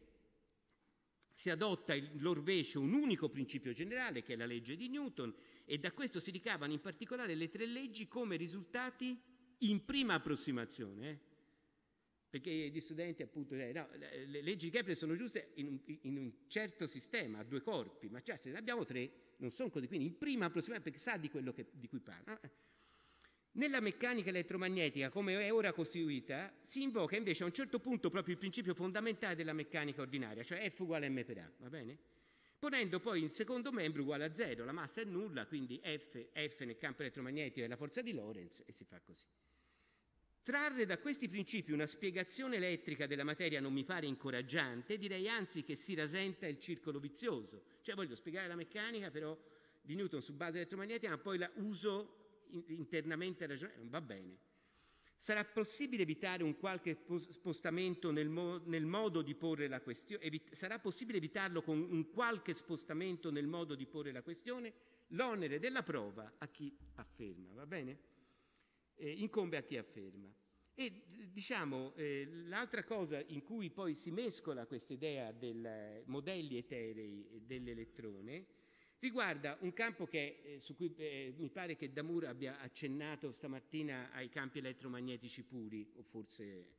Si adotta invece un unico principio generale, che è la legge di Newton, e da questo si ricavano in particolare le tre leggi come risultati in prima approssimazione. Perché gli studenti appunto no, le leggi di Kepler sono giuste in un certo sistema, a due corpi, ma se ne abbiamo tre non sono così, quindi in prima approssimazione, perché sa di quello di cui parla. Nella meccanica elettromagnetica, come è ora costituita, si invoca invece a un certo punto proprio il principio fondamentale della meccanica ordinaria, cioè F uguale M per A, va bene? Ponendo poi il secondo membro uguale a 0, la massa è nulla, quindi F nel campo elettromagnetico è la forza di Lorentz, e si fa così. Trarre da questi principi una spiegazione elettrica della materia non mi pare incoraggiante, direi anzi che si rasenta il circolo vizioso. Cioè voglio spiegare la meccanica però di Newton su base elettromagnetica, ma poi la uso internamente ragionare, non va bene. Sarà possibile evitare un qualche spostamento nel modo di porre la questione? Sarà possibile evitarlo con un qualche spostamento nel modo di porre la questione? L'onere della prova a chi afferma, va bene? Incombe a chi afferma. E diciamo, l'altra cosa in cui poi si mescola questa idea dei modelli eterei dell'elettrone riguarda un campo su cui mi pare che Damour abbia accennato stamattina ai campi elettromagnetici puri, o forse...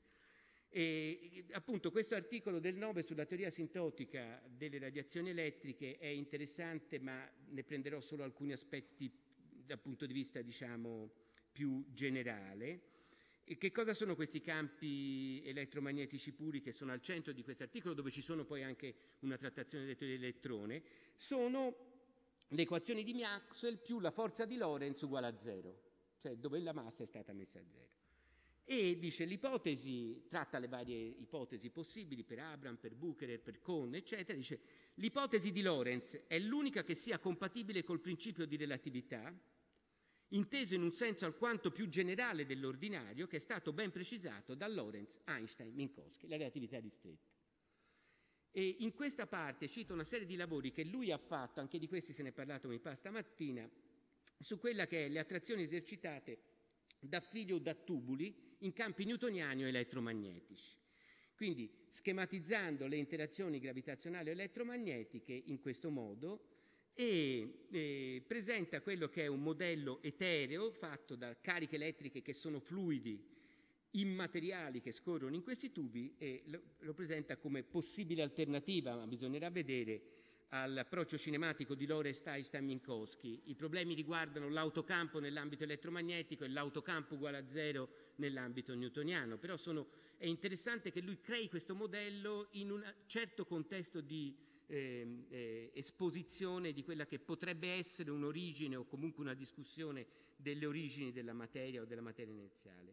appunto questo articolo del 9 sulla teoria asintotica delle radiazioni elettriche è interessante, ma ne prenderò solo alcuni aspetti dal punto di vista, diciamo, più generale. E che cosa sono questi campi elettromagnetici puri che sono al centro di questo articolo, dove ci sono poi anche una trattazione delle teorie dell'elettrone? Sono le equazioni di Maxwell più la forza di Lorentz uguale a 0, cioè dove la massa è stata messa a 0. E dice l'ipotesi, tratta le varie ipotesi possibili per Abraham, per Bucherer, per Cohn, eccetera, dice l'ipotesi di Lorentz è l'unica che sia compatibile col principio di relatività, inteso in un senso alquanto più generale dell'ordinario, che è stato ben precisato da Lorentz, Einstein, Minkowski, la relatività ristretta. E in questa parte cito una serie di lavori che lui ha fatto, anche di questi se ne è parlato mi pare stamattina, su quella che è le attrazioni esercitate da fili o da tubuli in campi newtoniani o elettromagnetici. Quindi schematizzando le interazioni gravitazionali o elettromagnetiche in questo modo e presenta quello che è un modello etereo fatto da cariche elettriche che sono fluidi immateriali che scorrono in questi tubi e lo presenta come possibile alternativa, ma bisognerà vedere, all'approccio cinematico di Lorenz, Einstein, Minkowski. I problemi riguardano l'autocampo nell'ambito elettromagnetico e l'autocampo uguale a zero nell'ambito newtoniano, però è interessante che lui crei questo modello in un certo contesto di esposizione di quella che potrebbe essere un'origine o comunque una discussione delle origini della materia o della materia inerziale.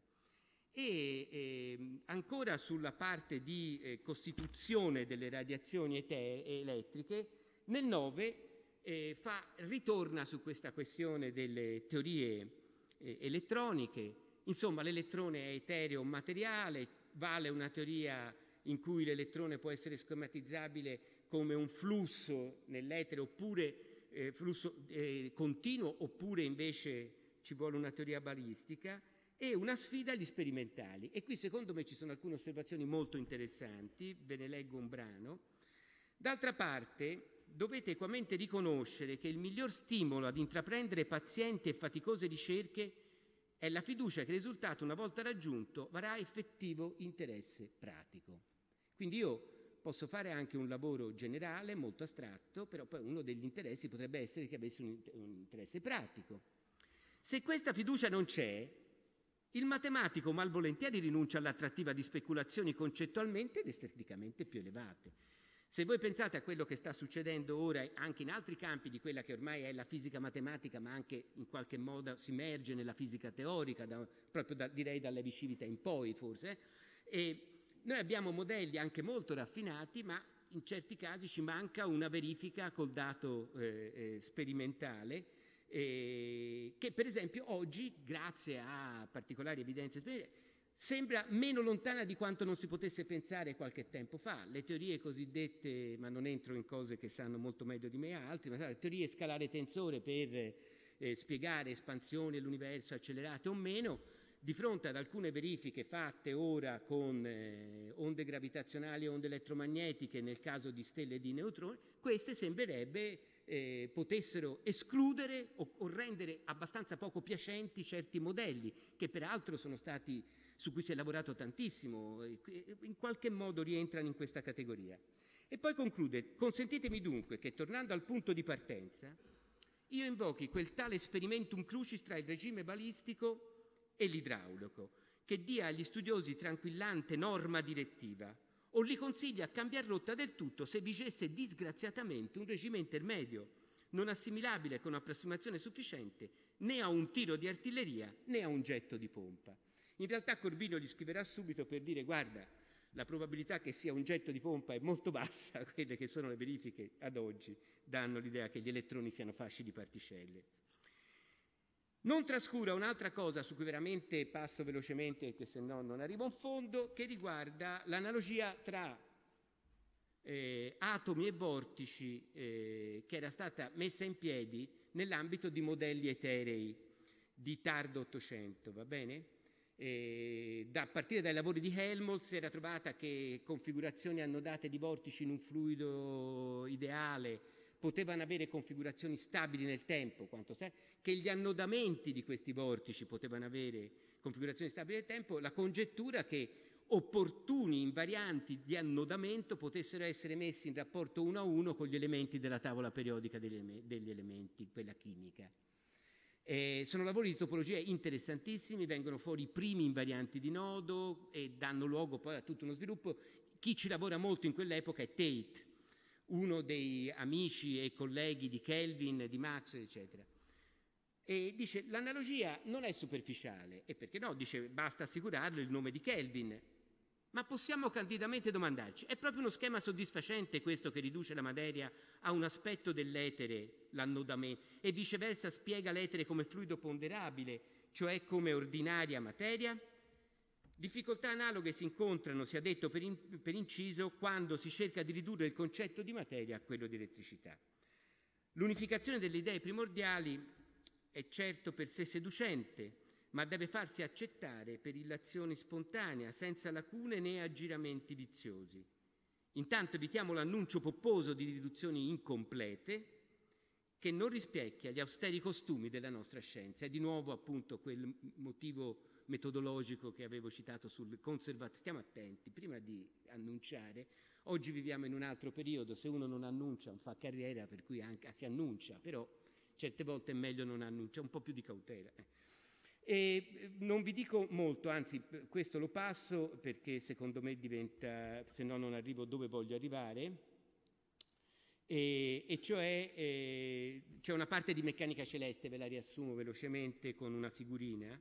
E ancora sulla parte di costituzione delle radiazioni elettriche, nel 9 ritorna su questa questione delle teorie elettroniche. Insomma, l'elettrone è etereo materiale, vale una teoria in cui l'elettrone può essere schematizzabile come un flusso nell'etere oppure flusso continuo, oppure invece ci vuole una teoria balistica, e una sfida agli sperimentali. E qui secondo me ci sono alcune osservazioni molto interessanti, ve ne leggo un brano. D'altra parte dovete equamente riconoscere che il miglior stimolo ad intraprendere pazienti e faticose ricerche è la fiducia che il risultato, una volta raggiunto, avrà effettivo interesse pratico. Quindi io posso fare anche un lavoro generale, molto astratto, però poi uno degli interessi potrebbe essere che avesse un interesse pratico. Se questa fiducia non c'è, il matematico malvolentieri rinuncia all'attrattiva di speculazioni concettualmente ed esteticamente più elevate. Se voi pensate a quello che sta succedendo ora anche in altri campi di quella che ormai è la fisica matematica, ma anche in qualche modo si immerge nella fisica teorica, direi da Levi Civita in poi forse, e noi abbiamo modelli anche molto raffinati, ma in certi casi ci manca una verifica col dato sperimentale, che per esempio oggi, grazie a particolari evidenze sperimentali, sembra meno lontana di quanto non si potesse pensare qualche tempo fa. Le teorie cosiddette, ma non entro in cose che sanno molto meglio di me altri, ma le teorie scalare tensore per spiegare espansioni dell'universo accelerate o meno, di fronte ad alcune verifiche fatte ora con onde gravitazionali e onde elettromagnetiche nel caso di stelle di neutroni, queste sembrerebbe potessero escludere o rendere abbastanza poco piacenti certi modelli, che peraltro sono stati, su cui si è lavorato tantissimo, in qualche modo rientrano in questa categoria. E poi conclude: consentitemi dunque che, tornando al punto di partenza, io invochi quel tale experimentum crucis tra il regime balistico e l'idraulico, che dia agli studiosi tranquillante norma direttiva, o li consiglia a cambiare rotta del tutto se vigesse disgraziatamente un regime intermedio, non assimilabile con un'approssimazione sufficiente né a un tiro di artiglieria né a un getto di pompa. In realtà Corbino gli scriverà subito per dire: guarda, la probabilità che sia un getto di pompa è molto bassa, quelle che sono le verifiche ad oggi danno l'idea che gli elettroni siano fasci di particelle. Non trascura un'altra cosa su cui veramente passo velocemente, che se no non arrivo in fondo, che riguarda l'analogia tra atomi e vortici che era stata messa in piedi nell'ambito di modelli eterei di tardo Ottocento, va bene? A partire dai lavori di Helmholtz era trovata che configurazioni annodate di vortici in un fluido ideale potevano avere configurazioni stabili nel tempo, che gli annodamenti di questi vortici potevano avere configurazioni stabili nel tempo, la congettura che opportuni invarianti di annodamento potessero essere messi in rapporto 1 a 1 con gli elementi della tavola periodica degli elementi, quella chimica. Sono lavori di topologia interessantissimi, vengono fuori i primi invarianti di nodo e danno luogo poi a tutto uno sviluppo. Chi ci lavora molto in quell'epoca è Tate, uno dei amici e colleghi di Kelvin, di Maxwell, eccetera. E dice: l'analogia non è superficiale, e perché no? Dice: basta assicurarlo il nome di Kelvin. Ma possiamo candidamente domandarci: è proprio uno schema soddisfacente questo che riduce la materia a un aspetto dell'etere, l'annodamento, e viceversa spiega l'etere come fluido ponderabile, cioè come ordinaria materia? Difficoltà analoghe si incontrano, sia detto per inciso, quando si cerca di ridurre il concetto di materia a quello di elettricità. L'unificazione delle idee primordiali è certo per sé seducente, ma deve farsi accettare per illazione spontanea, senza lacune né aggiramenti viziosi. Intanto evitiamo l'annuncio pomposo di riduzioni incomplete che non rispecchia gli austeri costumi della nostra scienza. È di nuovo appunto quel motivo metodologico che avevo citato sul conservatore. Stiamo attenti, prima di annunciare, oggi viviamo in un altro periodo, se uno non annuncia non fa carriera, per cui anche si annuncia, però certe volte è meglio non annunciare, un po' più di cautela. E non vi dico molto, anzi questo lo passo perché secondo me diventa, se no non arrivo dove voglio arrivare, e cioè c'è una parte di meccanica celeste, ve la riassumo velocemente con una figurina.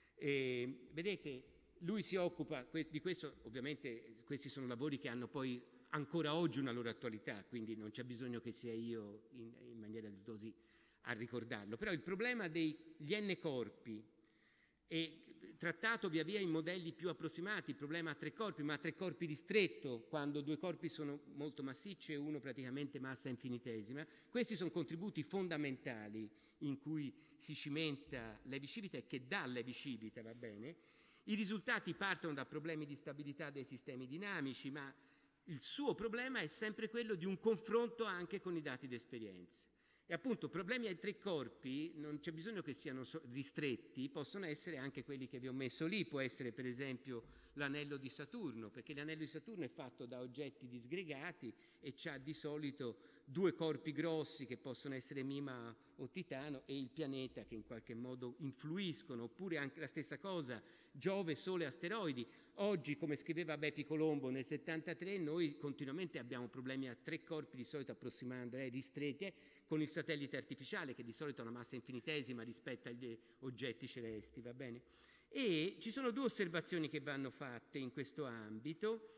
Vedete, lui si occupa di questo, ovviamente questi sono lavori che hanno poi ancora oggi una loro attualità, quindi non c'è bisogno che sia io in maniera così a ricordarlo, però il problema degli n-corpi è trattato via via in modelli più approssimati, il problema a 3 corpi, ma a 3 corpi ristretto, quando 2 corpi sono molto massicci e uno praticamente massa infinitesima. Questi sono contributi fondamentali in cui si cimenta Levi Civita e che dà Levi Civita, va bene? I risultati partono da problemi di stabilità dei sistemi dinamici, ma il suo problema è sempre quello di un confronto anche con i dati di esperienza. E appunto problemi ai 3 corpi non c'è bisogno che siano ristretti, possono essere anche quelli che vi ho messo lì, può essere per esempio l'anello di Saturno, perché l'anello di Saturno è fatto da oggetti disgregati e ha di solito 2 corpi grossi che possono essere Mima o Titano e il pianeta che in qualche modo influiscono, oppure anche la stessa cosa, Giove, Sole, asteroidi. Oggi, come scriveva Bepi Colombo nel 73, noi continuamente abbiamo problemi a 3 corpi di solito approssimando, ristretti, con il satellite artificiale che di solito ha una massa infinitesima rispetto agli oggetti celesti, va bene? E ci sono 2 osservazioni che vanno fatte in questo ambito.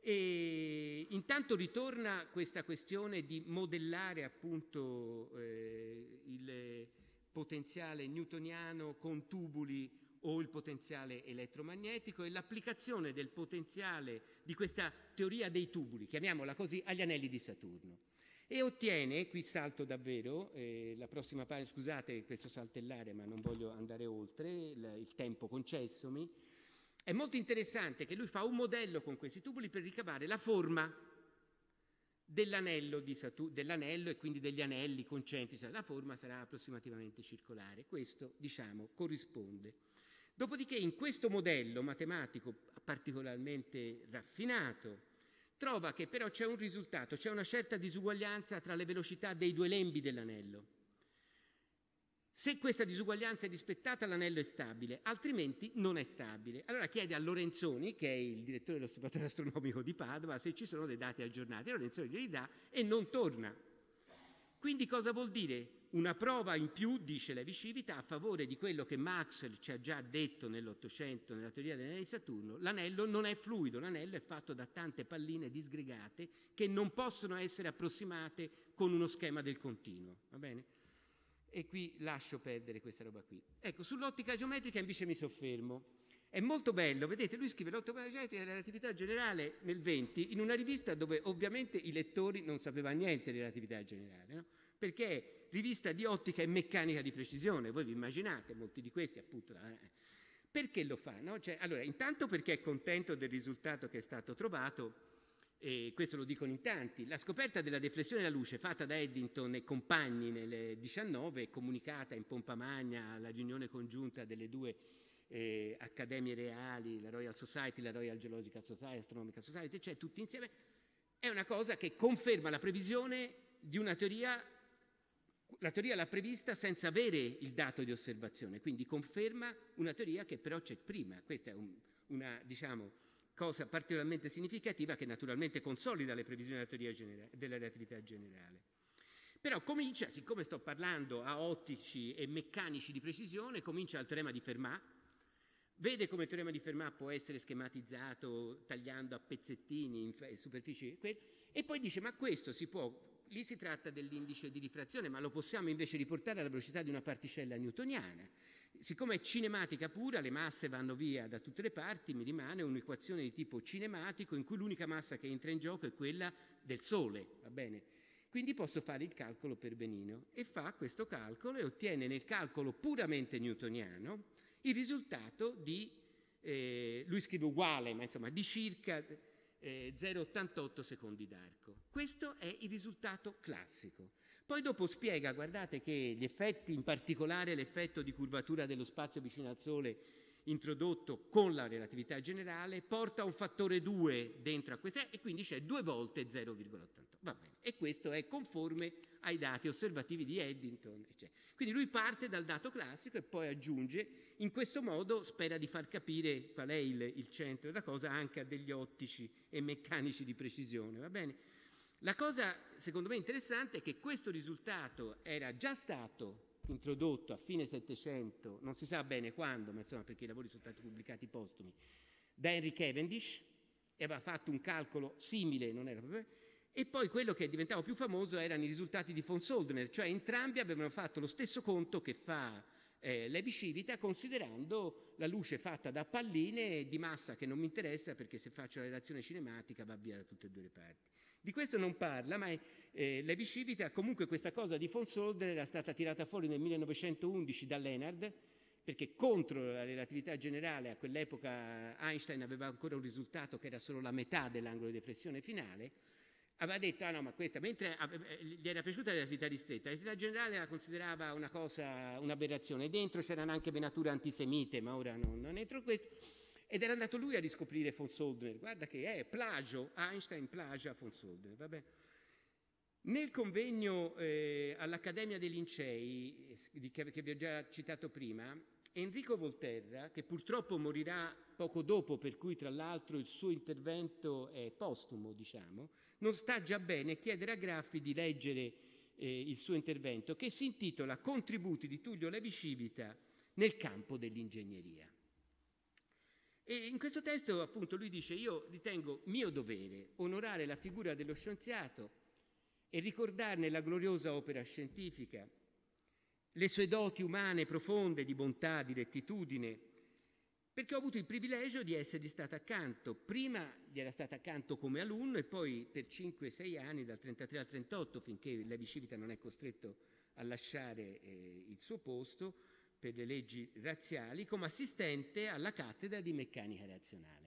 E intanto ritorna questa questione di modellare appunto il potenziale newtoniano con tubuli o il potenziale elettromagnetico e l'applicazione del potenziale di questa teoria dei tubuli, chiamiamola così, agli anelli di Saturno. E ottiene, qui salto davvero, la prossima pagina, scusate questo saltellare ma non voglio andare oltre il tempo concessomi, è molto interessante che lui fa un modello con questi tubuli per ricavare la forma dell'anello dell'anello e quindi degli anelli concentrici. La forma sarà approssimativamente circolare. Questo, diciamo, corrisponde. Dopodiché in questo modello matematico particolarmente raffinato trova che però c'è un risultato, c'è una certa disuguaglianza tra le velocità dei 2 lembi dell'anello. Se questa disuguaglianza è rispettata, l'anello è stabile, altrimenti non è stabile. Allora chiede a Lorenzoni, che è il direttore dell'Osservatorio Astronomico di Padova, se ci sono dei dati aggiornati. Lorenzoni glieli dà e non torna. Quindi cosa vuol dire? Una prova in più, dice Levi Civita, a favore di quello che Maxwell ci ha già detto nell'Ottocento, nella teoria degli anelli di Saturno: l'anello non è fluido, l'anello è fatto da tante palline disgregate che non possono essere approssimate con uno schema del continuo, va bene? E qui lascio perdere questa roba qui. Ecco, sull'ottica geometrica invece mi soffermo. È molto bello, vedete, lui scrive l'ottica geometrica della relatività generale nel 20 in una rivista dove ovviamente i lettori non sapevano niente di relatività generale, no? Perché è rivista di ottica e meccanica di precisione, voi vi immaginate, molti di questi appunto. Perché lo fa? No? Cioè, allora, intanto perché è contento del risultato che è stato trovato, e questo lo dicono in tanti. La scoperta della deflessione della luce fatta da Eddington e compagni nel 19 è comunicata in pompa magna alla riunione congiunta delle 2 accademie reali, la Royal Society, la Royal Geological Society, Astronomical Society, cioè tutti insieme. È una cosa che conferma la previsione di una teoria. La teoria l'ha prevista senza avere il dato di osservazione, quindi conferma una teoria che però c'è prima. Questa è una, diciamo, cosa particolarmente significativa che naturalmente consolida le previsioni della teoria della relatività generale. Però comincia, siccome sto parlando a ottici e meccanici di precisione, comincia il teorema di Fermat. Vede come il teorema di Fermat può essere schematizzato tagliando a pezzettini in superfici, e poi dice: ma questo si può lì si tratta dell'indice di rifrazione, ma lo possiamo invece riportare alla velocità di una particella newtoniana. Siccome è cinematica pura, le masse vanno via da tutte le parti, mi rimane un'equazione di tipo cinematico in cui l'unica massa che entra in gioco è quella del Sole, va bene? Quindi posso fare il calcolo per benino, e fa questo calcolo e ottiene nel calcolo puramente newtoniano il risultato di, lui scrive uguale, ma insomma di circa 0,88 secondi d'arco. Questo è il risultato classico. Poi dopo spiega, guardate, che gli effetti, in particolare l'effetto di curvatura dello spazio vicino al Sole introdotto con la relatività generale, porta a un fattore 2 dentro a questa, e quindi c'è 2 volte 0,88. Va bene. E questo è conforme ai dati osservativi di Eddington, eccetera. Quindi lui parte dal dato classico e poi aggiunge, in questo modo spera di far capire qual è il centro della cosa anche a degli ottici e meccanici di precisione, va bene? La cosa secondo me interessante è che questo risultato era già stato introdotto a fine Settecento, non si sa bene quando, ma insomma perché i lavori sono stati pubblicati postumi, da Henry Cavendish, e aveva fatto un calcolo simile, non era proprio, e poi quello che diventava più famoso erano i risultati di von Soldner, cioè entrambi avevano fatto lo stesso conto che fa Levi-Civita, considerando la luce fatta da palline di massa che non mi interessa, perché se faccio la relazione cinematica va via da tutte e due le parti. Di questo non parla, ma Levi-Civita, comunque questa cosa di von Soldner era stata tirata fuori nel 1911 da Leonard, perché contro la relatività generale a quell'epoca Einstein aveva ancora un risultato che era solo la metà dell'angolo di deflessione finale. Aveva detto, ah no, ma questa, mentre gli era piaciuta la relatività ristretta, la relatività generale la considerava una cosa, un'aberrazione. Dentro c'erano anche venature antisemite, ma ora non entro in questo. Ed era andato lui a riscoprire von Soldner. Guarda che è plagio, Einstein plagia von Soldner, va bene? Nel convegno all'Accademia dei Lincei, che vi ho già citato prima, Enrico Volterra, che purtroppo morirà poco dopo, per cui tra l'altro il suo intervento è postumo, diciamo, non sta già bene, chiedere a Graffi di leggere il suo intervento, che si intitola Contributi di Tullio Levi-Civita nel campo dell'ingegneria. E in questo testo, appunto, lui dice: io ritengo mio dovere onorare la figura dello scienziato e ricordarne la gloriosa opera scientifica, le sue doti umane profonde di bontà, di rettitudine, perché ho avuto il privilegio di essergli stata accanto. Prima gli era stata accanto come alunno e poi per 5-6 anni, dal 33 al 38, finché Levi-Civita non è costretto a lasciare il suo posto per le leggi razziali, come assistente alla cattedra di meccanica razionale.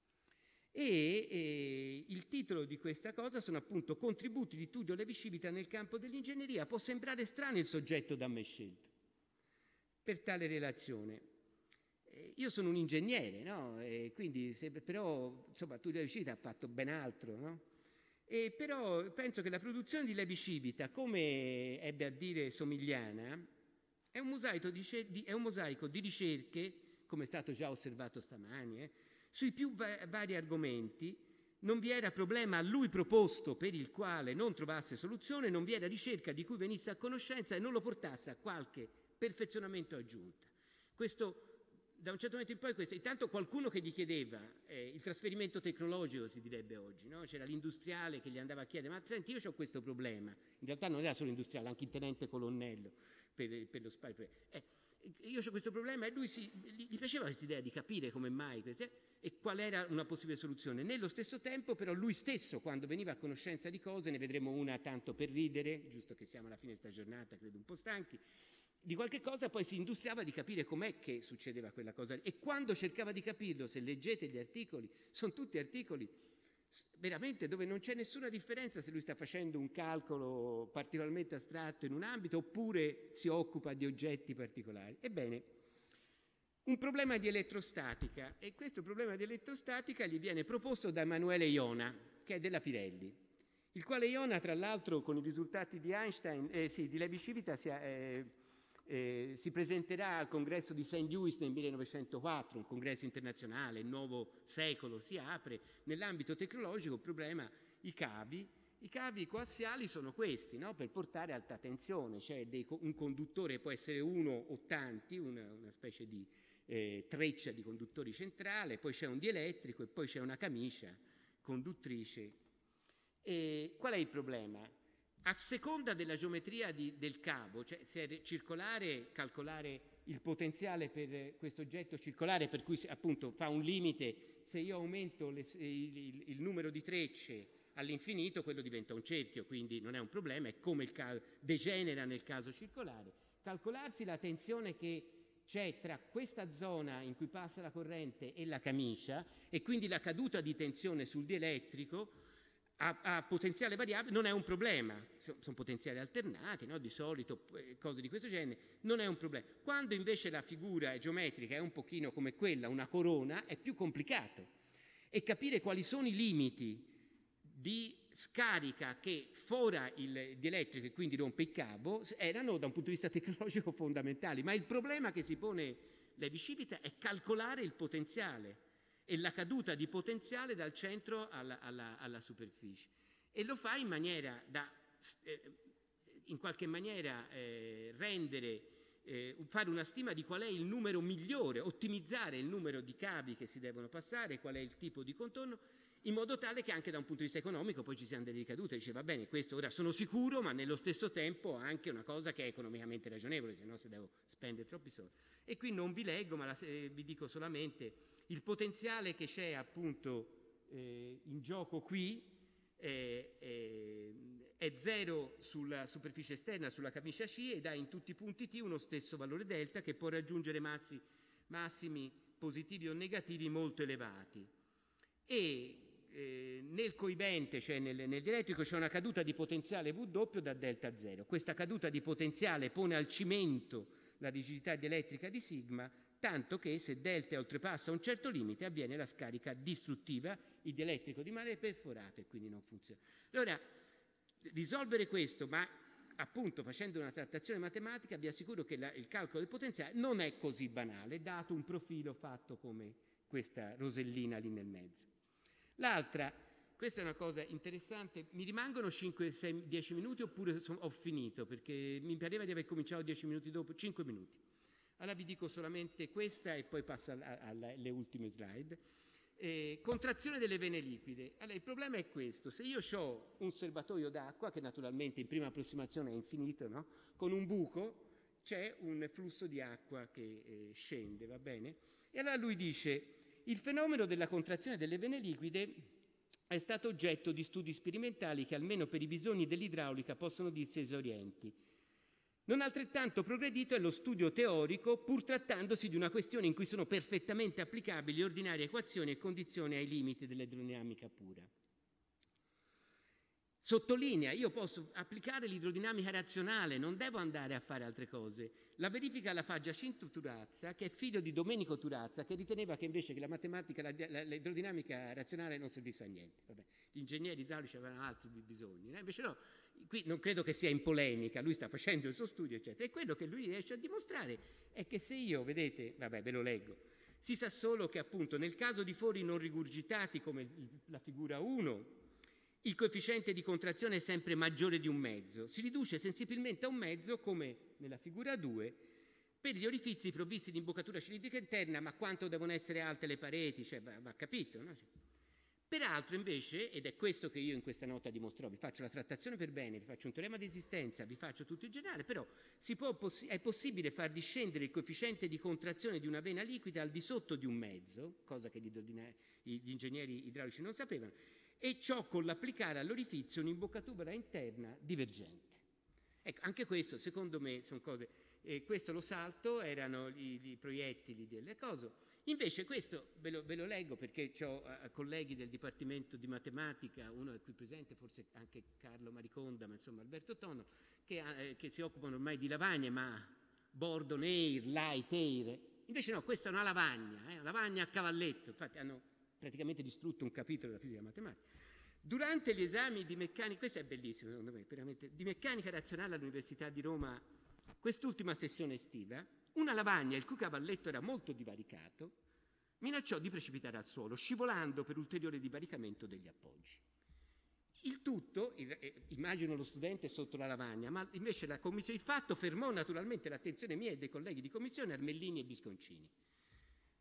E il titolo di questa cosa sono appunto Contributi di Tullio Levi-Civita nel campo dell'ingegneria. Può sembrare strano il soggetto da me scelto per tale relazione. Io sono un ingegnere, no? E quindi, però, insomma, Tullio Levi-Civita ha fatto ben altro, no? E però penso che la produzione di Levi-Civita, come ebbe a dire Somigliana, è un mosaico di ricerche, come è stato già osservato stamani, sui più vari argomenti. Non vi era problema a lui proposto per il quale non trovasse soluzione, non vi era ricerca di cui venisse a conoscenza e non lo portasse a qualche perfezionamento aggiunta. Questo, da un certo momento in poi, intanto qualcuno che gli chiedeva il trasferimento tecnologico, si direbbe oggi, no? C'era l'industriale che gli andava a chiedere: ma senti, io ho questo problema. In realtà non era solo industriale, anche il tenente colonnello per lo spazio. Io ho questo problema, e lui gli piaceva questa idea di capire come mai e qual era una possibile soluzione. Nello stesso tempo, però, lui stesso, quando veniva a conoscenza di cose, ne vedremo una tanto per ridere, giusto che siamo alla fine di sta giornata, credo un po' stanchi, di qualche cosa, poi si industriava di capire com'è che succedeva quella cosa. E quando cercava di capirlo, se leggete gli articoli, sono tutti articoli veramente dove non c'è nessuna differenza se lui sta facendo un calcolo particolarmente astratto in un ambito oppure si occupa di oggetti particolari. Ebbene, un problema di elettrostatica, e questo problema di elettrostatica gli viene proposto da Emanuele Iona, che è della Pirelli, il quale Iona, tra l'altro, con i risultati di Einstein, di Levi-Civita, si presenterà al congresso di St. Louis nel 1904, un congresso internazionale, il nuovo secolo si apre. Nell'ambito tecnologico il problema, i cavi coassiali sono questi, no? Per portare alta tensione, c'è un conduttore, può essere uno o tanti, una specie di treccia di conduttori centrale, poi c'è un dielettrico e poi c'è una camicia conduttrice. E qual è il problema? a seconda della geometria del cavo, cioè se è circolare, calcolare il potenziale per questo oggetto circolare, per cui appunto fa un limite, se io aumento il numero di trecce all'infinito, quello diventa un cerchio, quindi non è un problema, è come degenera nel caso circolare. Calcolarsi la tensione che c'è tra questa zona in cui passa la corrente e la camicia, e quindi la caduta di tensione sul dielettrico a potenziale variabile non è un problema, sono potenziali alternati, no? Di solito cose di questo genere, non è un problema. Quando invece la figura geometrica è un pochino come quella, una corona, è più complicato, e capire quali sono i limiti di scarica che fora il dielettrico e quindi rompe il cavo erano da un punto di vista tecnologico fondamentali, ma il problema che si pone Levi-Civita è calcolare il potenziale e la caduta di potenziale dal centro alla superficie, e lo fa in maniera da in qualche maniera fare una stima di qual è il numero migliore, ottimizzare il numero di cavi che si devono passare, qual è il tipo di contorno, in modo tale che anche da un punto di vista economico poi ci siano delle ricadute. Dice va bene, questo ora sono sicuro, ma nello stesso tempo anche una cosa che è economicamente ragionevole, se no se devo spendere troppi soldi. E qui non vi leggo, ma vi dico solamente il potenziale che c'è appunto in gioco qui è 0 sulla superficie esterna, sulla camicia C, ed ha in tutti i punti T uno stesso valore delta che può raggiungere massimi positivi o negativi molto elevati. E nel coibente, cioè nel dielettrico, c'è una caduta di potenziale W da delta 0. Questa caduta di potenziale pone al cimento la rigidità dielettrica di sigma, tanto che se delta oltrepassa un certo limite avviene la scarica distruttiva, il dielettrico rimane perforato e quindi non funziona. Allora, risolvere questo, ma appunto facendo una trattazione matematica, vi assicuro che il calcolo del potenziale non è così banale, dato un profilo fatto come questa rosellina lì nel mezzo. L'altra, questa è una cosa interessante, mi rimangono 5-10 minuti oppure ho finito? Perché mi pareva di aver cominciato 10 minuti dopo, 5 minuti. Allora vi dico solamente questa e poi passo alle ultime slide. Contrazione delle vene liquide. Allora, il problema è questo: se io ho un serbatoio d'acqua, che naturalmente in prima approssimazione è infinito, no? Con un buco c'è un flusso di acqua che scende, va bene? E allora lui dice: il fenomeno della contrazione delle vene liquide è stato oggetto di studi sperimentali che, almeno per i bisogni dell'idraulica, possono dirsi esaurienti. Non altrettanto progredito è lo studio teorico, pur trattandosi di una questione in cui sono perfettamente applicabili ordinarie equazioni e condizioni ai limiti dell'idrodinamica pura. Sottolinea, io posso applicare l'idrodinamica razionale, non devo andare a fare altre cose. La verifica la fa Giacinto Turazza, che è figlio di Domenico Turazza, che riteneva che invece che la matematica, l'idrodinamica razionale non servisse a niente. Vabbè, gli ingegneri idraulici avevano altri bisogni, no? Invece no, qui non credo che sia in polemica, lui sta facendo il suo studio, eccetera. E quello che lui riesce a dimostrare è che se io, vedete, vabbè, ve lo leggo, si sa solo che appunto nel caso di fori non rigurgitati, come la figura 1, il coefficiente di contrazione è sempre maggiore di 1/2, si riduce sensibilmente a 1/2 come nella figura 2 per gli orifizi provvisti di imboccatura cilindrica interna, ma quanto devono essere alte le pareti, cioè va capito, no? Peraltro invece, ed è questo che io in questa nota dimostrò, vi faccio la trattazione per bene, vi faccio un teorema di esistenza, vi faccio tutto il generale, però è possibile far discendere il coefficiente di contrazione di una vena liquida al di sotto di 1/2, cosa che gli ingegneri idraulici non sapevano, e ciò con l'applicare all'orifizio un'imboccatura interna divergente. Ecco, anche questo secondo me sono cose, questo lo salto, erano i proiettili delle cose. Invece questo ve lo leggo perché ho colleghi del Dipartimento di Matematica, uno è qui presente, forse anche Carlo Mariconda, ma insomma Alberto Tono, che si occupano ormai di lavagne, ma Bordon Air, Light Air. Invece no, questa è una lavagna a cavalletto, infatti hanno praticamente distrutto un capitolo della fisica matematica. Durante gli esami di meccanica, questo è bellissimo secondo me, veramente, di meccanica razionale all'Università di Roma, quest'ultima sessione estiva, una lavagna il cui cavalletto era molto divaricato minacciò di precipitare al suolo, scivolando per ulteriore divaricamento degli appoggi. Il tutto, immagino lo studente sotto la lavagna, ma invece la commissione, il fatto fermò naturalmente l'attenzione mia e dei colleghi di commissione, Armellini e Visconcini.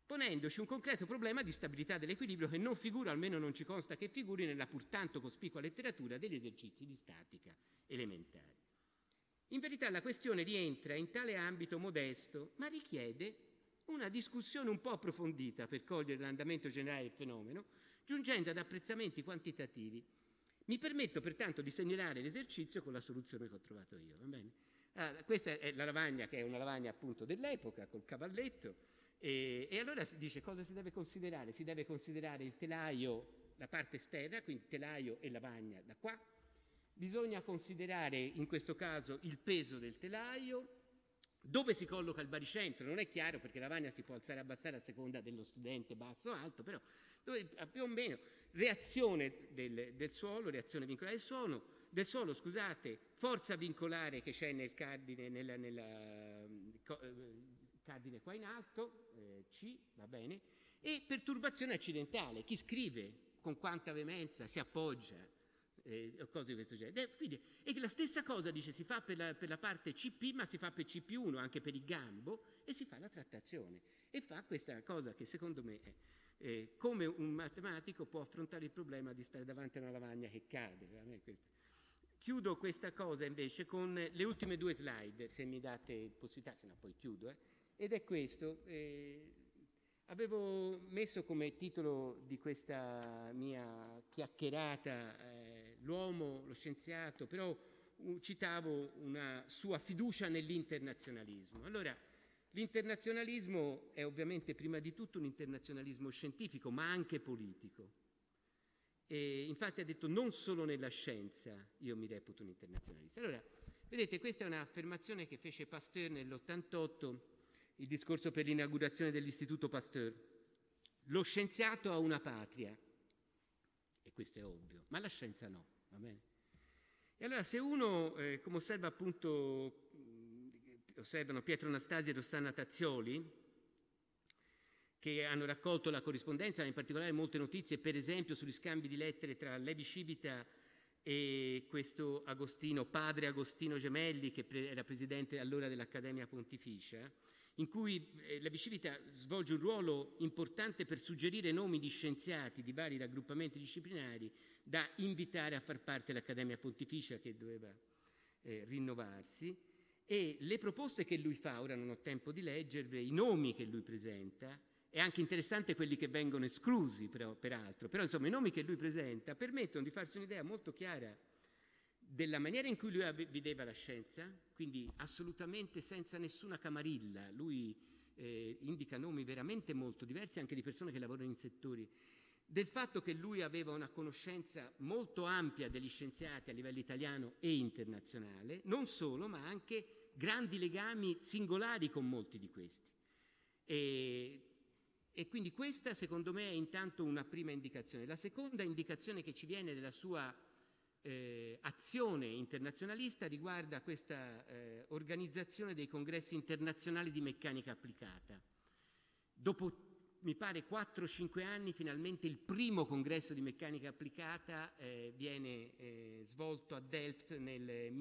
ponendoci un concreto problema di stabilità dell'equilibrio che non figura, almeno non ci consta che figuri, nella pur tanto cospicua letteratura degli esercizi di statica elementare. In verità la questione rientra in tale ambito modesto, ma richiede una discussione un po' approfondita per cogliere l'andamento generale del fenomeno, giungendo ad apprezzamenti quantitativi. Mi permetto pertanto di segnalare l'esercizio con la soluzione che ho trovato io. Va bene? Allora, questa è la lavagna, che è una lavagna appunto dell'epoca, col cavalletto, e allora si dice cosa si deve considerare? Si deve considerare il telaio, la parte esterna, quindi telaio e lavagna da qua. Bisogna considerare in questo caso il peso del telaio, dove si colloca il baricentro, non è chiaro perché la lavagna si può alzare e abbassare a seconda dello studente basso o alto, però più o meno reazione del suolo, reazione vincolare del suolo, scusate, forza vincolare che c'è nel cardine, cardine qua in alto, C, va bene, e perturbazione accidentale, chi scrive, con quanta veemenza si appoggia, cose di questo genere. Quindi, e la stessa cosa dice si fa per la parte CP, ma si fa per CP1 anche per il gambo, e si fa la trattazione e fa questa cosa che secondo me è come un matematico può affrontare il problema di stare davanti a una lavagna che cade. Chiudo questa cosa invece con le ultime 2 slide, se mi date possibilità, se no poi chiudo, ed è questo. Avevo messo come titolo di questa mia chiacchierata l'uomo, lo scienziato, però citavo una sua fiducia nell'internazionalismo. Allora, l'internazionalismo è ovviamente prima di tutto un internazionalismo scientifico, ma anche politico. E infatti ha detto non solo nella scienza io mi reputo un internazionalista. Allora, vedete, questa è un'affermazione che fece Pasteur nell'88, il discorso per l'inaugurazione dell'Istituto Pasteur. Lo scienziato ha una patria, e questo è ovvio, ma la scienza no, va bene? E allora se uno, come osserva appunto, osservano Pietro Anastasi e Rossana Tazzioli, che hanno raccolto la corrispondenza, in particolare molte notizie, per esempio sugli scambi di lettere tra Levi Civita e questo Agostino, padre Agostino Gemelli, che era presidente allora dell'Accademia Pontificia, in cui Levi Civita svolge un ruolo importante per suggerire nomi di scienziati di vari raggruppamenti disciplinari da invitare a far parte dell'Accademia Pontificia, che doveva rinnovarsi, e le proposte che lui fa, ora non ho tempo di leggervi, i nomi che lui presenta, è anche interessante quelli che vengono esclusi peraltro, però insomma i nomi che lui presenta permettono di farsi un'idea molto chiara della maniera in cui lui vedeva la scienza, quindi assolutamente senza nessuna camarilla. Lui indica nomi veramente molto diversi, anche di persone che lavorano in settori, del fatto che lui aveva una conoscenza molto ampia degli scienziati a livello italiano e internazionale, non solo, ma anche grandi legami singolari con molti di questi. E quindi questa secondo me è intanto una prima indicazione. La seconda indicazione che ci viene della sua azione internazionalista riguarda questa organizzazione dei congressi internazionali di meccanica applicata. Dopo, mi pare, 4-5 anni, finalmente il primo congresso di meccanica applicata viene svolto a Delft nel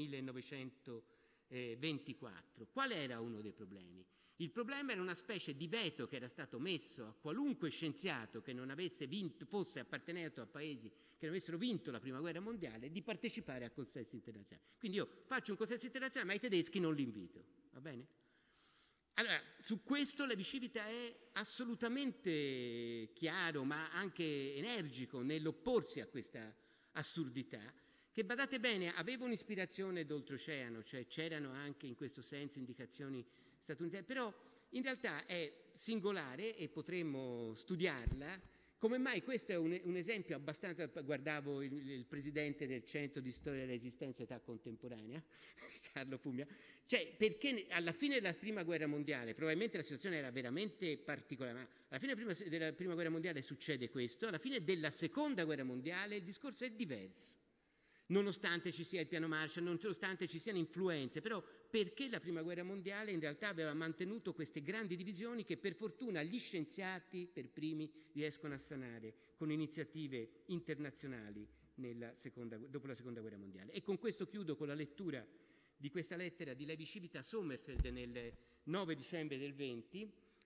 1924. Qual era uno dei problemi? Il problema era una specie di veto che era stato messo a qualunque scienziato che non avesse vinto, fosse appartenuto a paesi che non avessero vinto la Prima Guerra Mondiale, di partecipare a consessi internazionali. Quindi io faccio un consesso internazionale, ma i tedeschi non li invito, va bene? Allora, su questo Levi Civita è assolutamente chiaro, ma anche energico nell'opporsi a questa assurdità, che, badate bene, aveva un'ispirazione d'oltreoceano, cioè c'erano anche in questo senso indicazioni statunitensi, però in realtà è singolare e potremmo studiarla. Come mai? Questo è un esempio abbastanza. Guardavo il presidente del Centro di Storia della Resistenza e Età Contemporanea, Carlo Fumia, cioè perché alla fine della Prima Guerra Mondiale, probabilmente la situazione era veramente particolare, ma alla fine della Prima Guerra Mondiale succede questo, alla fine della Seconda Guerra Mondiale il discorso è diverso. Nonostante ci sia il piano Marshall, nonostante ci siano influenze, però perché la Prima Guerra Mondiale in realtà aveva mantenuto queste grandi divisioni che per fortuna gli scienziati per primi riescono a sanare con iniziative internazionali dopo la Seconda Guerra Mondiale. E con questo chiudo con la lettura di questa lettera di Levi Civita a Sommerfeld nel 9 dicembre del 20,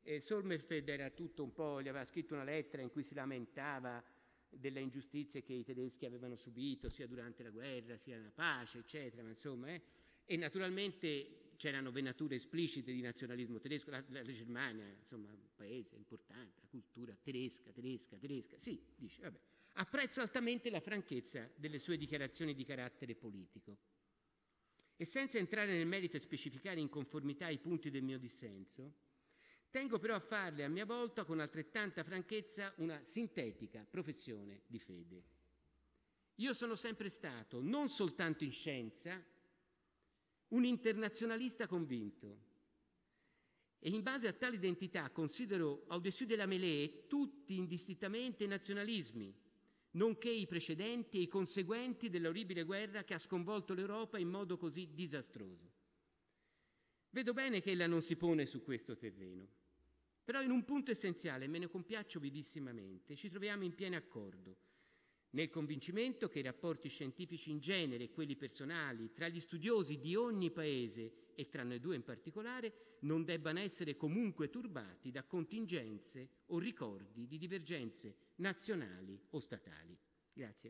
Sommerfeld era tutto un po', gli aveva scritto una lettera in cui si lamentava delle ingiustizie che i tedeschi avevano subito sia durante la guerra sia nella pace, eccetera, ma insomma, e naturalmente c'erano venature esplicite di nazionalismo tedesco, la Germania, insomma, un paese importante, la cultura tedesca, sì, dice, vabbè. Apprezzo altamente la franchezza delle sue dichiarazioni di carattere politico. E senza entrare nel merito e specificare in conformità i punti del mio dissenso, tengo però a farle a mia volta con altrettanta franchezza una sintetica professione di fede. Io sono sempre stato, non soltanto in scienza, un internazionalista convinto e in base a tale identità considero au-dessus de la mêlée tutti indistintamente nazionalismi, nonché i precedenti e i conseguenti dell'orribile guerra che ha sconvolto l'Europa in modo così disastroso. Vedo bene che ella non si pone su questo terreno. Però in un punto essenziale, me ne compiaccio vivissimamente, ci troviamo in pieno accordo, nel convincimento che i rapporti scientifici in genere e quelli personali tra gli studiosi di ogni paese, e tra noi due in particolare, non debbano essere comunque turbati da contingenze o ricordi di divergenze nazionali o statali. Grazie.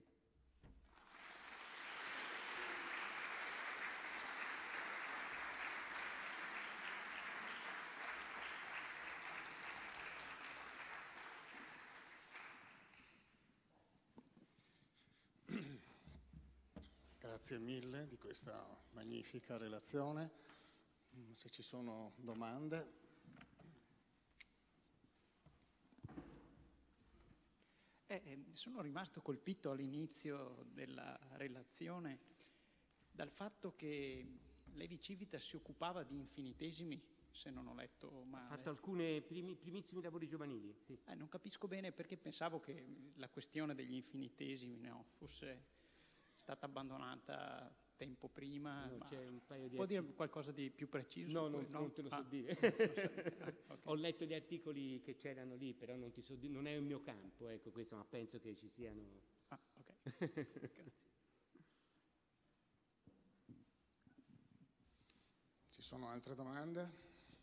Grazie mille di questa magnifica relazione. Se ci sono domande. Sono rimasto colpito all'inizio della relazione dal fatto che Levi-Civita si occupava di infinitesimi, se non ho letto male. Ha fatto alcuni primissimi lavori giovanili, sì. Non capisco bene perché pensavo che la questione degli infinitesimi fosse stata abbandonata tempo prima. No, c'è un paio di può dire qualcosa di più preciso? No, non te lo so dire. Okay. Ho letto gli articoli che c'erano lì, però non ti so dire, non è il mio campo, ecco questo, ma penso che ci siano. Ok. Grazie. Ci sono altre domande?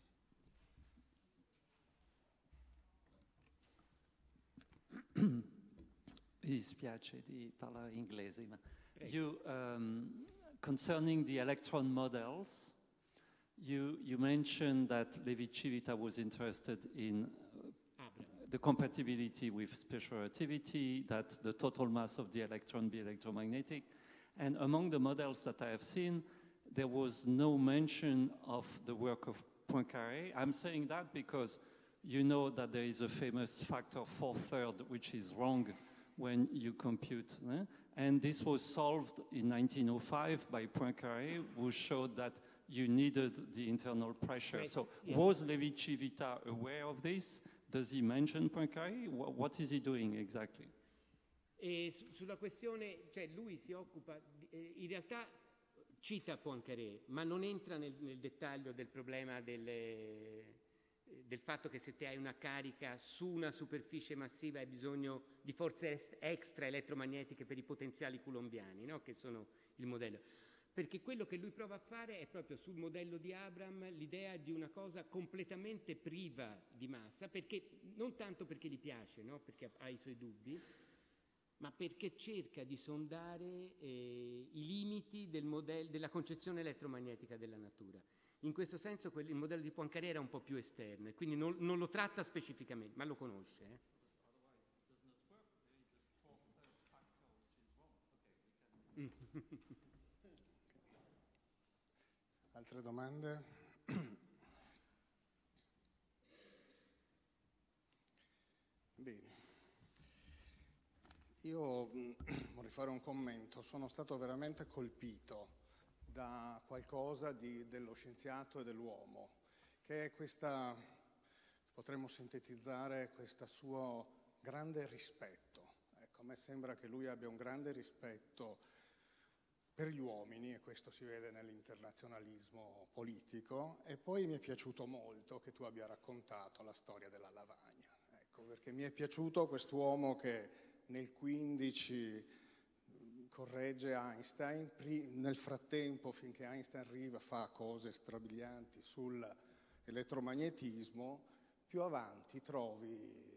Mi dispiace di parlare inglese, ma you, concerning the electron models, you mentioned that Levi-Civita was interested in the compatibility with special relativity, that the total mass of the electron be electromagnetic, and among the models that I have seen, there was no mention of the work of Poincaré. I'm saying that because you know that there is a famous factor 4/3, which is wrong when you compute. And this was solved in 1905 by Poincaré, who showed that you needed the internal pressure. So was Levi-Civita aware of this? Does he mention Poincaré? What is he doing exactly? E sulla questione, cioè lui si occupa, in realtà cita Poincaré, ma non entra nel dettaglio del problema del fatto che se te hai una carica su una superficie massiva hai bisogno di forze extra elettromagnetiche per i potenziali coulombiani, no? Che sono il modello. Perché quello che lui prova a fare è proprio sul modello di Abram l'idea di una cosa completamente priva di massa, perché, non tanto perché gli piace, no? Perché ha i suoi dubbi, ma perché cerca di sondare i limiti della concezione elettromagnetica della natura. In questo senso il modello di Poincaré era un po' più esterno e quindi non lo tratta specificamente, ma lo conosce. Altre domande? Bene. Io vorrei fare un commento. Sono stato veramente colpito da qualcosa dello scienziato e dell'uomo, che è questa, potremmo sintetizzare, questo suo grande rispetto. Ecco, a me sembra che lui abbia un grande rispetto per gli uomini, e questo si vede nell'internazionalismo politico, e poi mi è piaciuto molto che tu abbia raccontato la storia della lavagna, ecco, perché mi è piaciuto quest'uomo che nel 15 corregge Einstein, nel frattempo, finché Einstein arriva, fa cose strabilianti sull'elettromagnetismo, più avanti trovi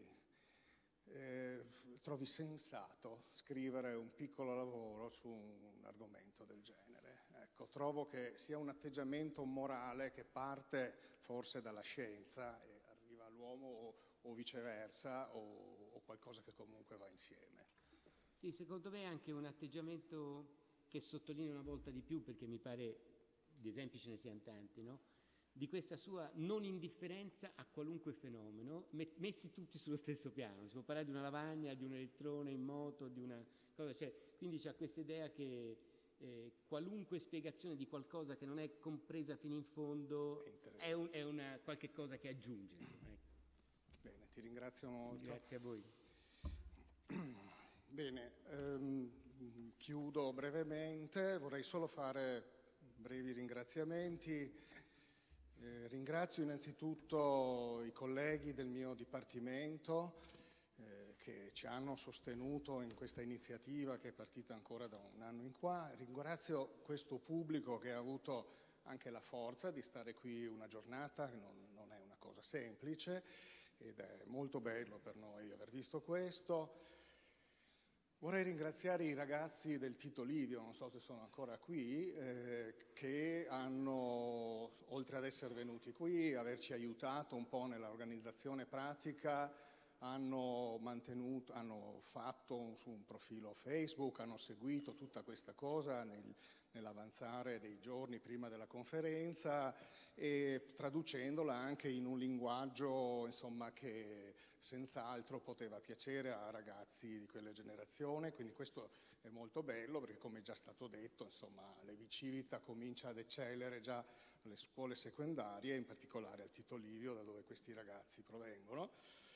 sensato scrivere un piccolo lavoro su un argomento del genere. Ecco, trovo che sia un atteggiamento morale che parte forse dalla scienza e arriva all'uomo o viceversa, o qualcosa che comunque va insieme. Sì, secondo me è anche un atteggiamento che sottolineo una volta di più, perché mi pare di esempi ce ne siano tanti, no? Di questa sua non indifferenza a qualunque fenomeno, messi tutti sullo stesso piano. Si può parlare di una lavagna, di un elettrone in moto, di una cosa, cioè, quindi c'è questa idea che qualunque spiegazione di qualcosa che non è compresa fino in fondo è una qualche cosa che aggiunge. Ecco. Bene, ti ringrazio molto. Grazie a voi. Bene, chiudo brevemente, vorrei solo fare brevi ringraziamenti. Ringrazio innanzitutto i colleghi del mio dipartimento che ci hanno sostenuto in questa iniziativa che è partita ancora da un anno in qua. Ringrazio questo pubblico che ha avuto anche la forza di stare qui una giornata, che non è una cosa semplice, ed è molto bello per noi aver visto questo. Vorrei ringraziare i ragazzi del Tito Livio, non so se sono ancora qui, che hanno, oltre ad essere venuti qui, averci aiutato un po' nell'organizzazione pratica, hanno fatto su un profilo Facebook, hanno seguito tutta questa cosa nell'avanzare dei giorni prima della conferenza e traducendola anche in un linguaggio, insomma, che senz'altro poteva piacere a ragazzi di quella generazione, quindi questo è molto bello perché, come è già stato detto, insomma, l'Evicivita comincia ad eccellere già alle scuole secondarie, in particolare al Tito Livio, da dove questi ragazzi provengono.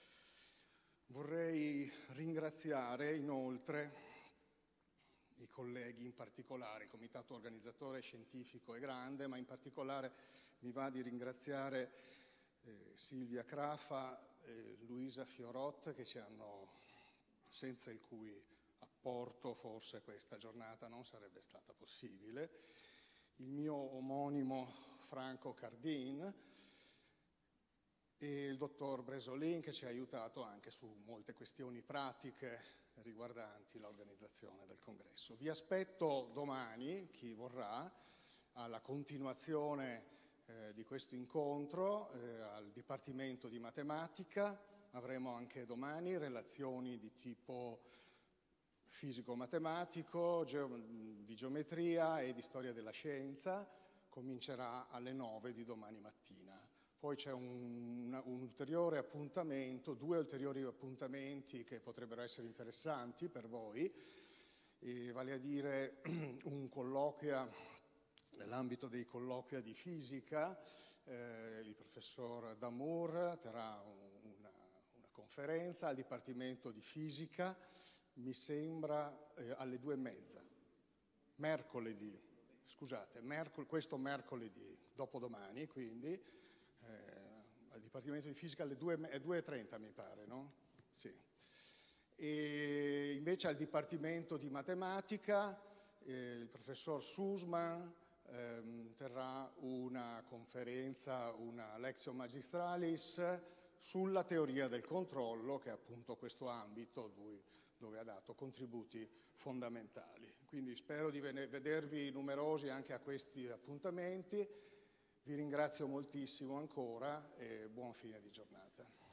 Vorrei ringraziare inoltre i colleghi, in particolare il comitato organizzatore scientifico è grande, ma in particolare mi va di ringraziare Silvia Crafa, Luisa Fiorot, che ci hanno, senza il cui apporto forse questa giornata non sarebbe stata possibile, il mio omonimo Franco Cardin e il dottor Bresolin, che ci ha aiutato anche su molte questioni pratiche riguardanti l'organizzazione del congresso. Vi aspetto domani, chi vorrà, alla continuazione di questo incontro al Dipartimento di Matematica. Avremo anche domani relazioni di tipo fisico-matematico, di geometria e di storia della scienza. Comincerà alle 9 di domani mattina. Poi c'è un ulteriore appuntamento, 2 ulteriori appuntamenti che potrebbero essere interessanti per voi, vale a dire un colloquio nell'ambito dei colloqui di fisica. Il professor Damour terrà una conferenza al Dipartimento di Fisica, mi sembra alle 2:30, questo mercoledì, dopodomani, quindi al Dipartimento di Fisica alle 2:30 mi pare, no? Sì. E invece al Dipartimento di Matematica il professor Sussman terrà una conferenza, una Lectio Magistralis sulla teoria del controllo, che è appunto questo ambito dove ha dato contributi fondamentali. Quindi spero di vedervi numerosi anche a questi appuntamenti. Vi ringrazio moltissimo ancora e buon fine di giornata.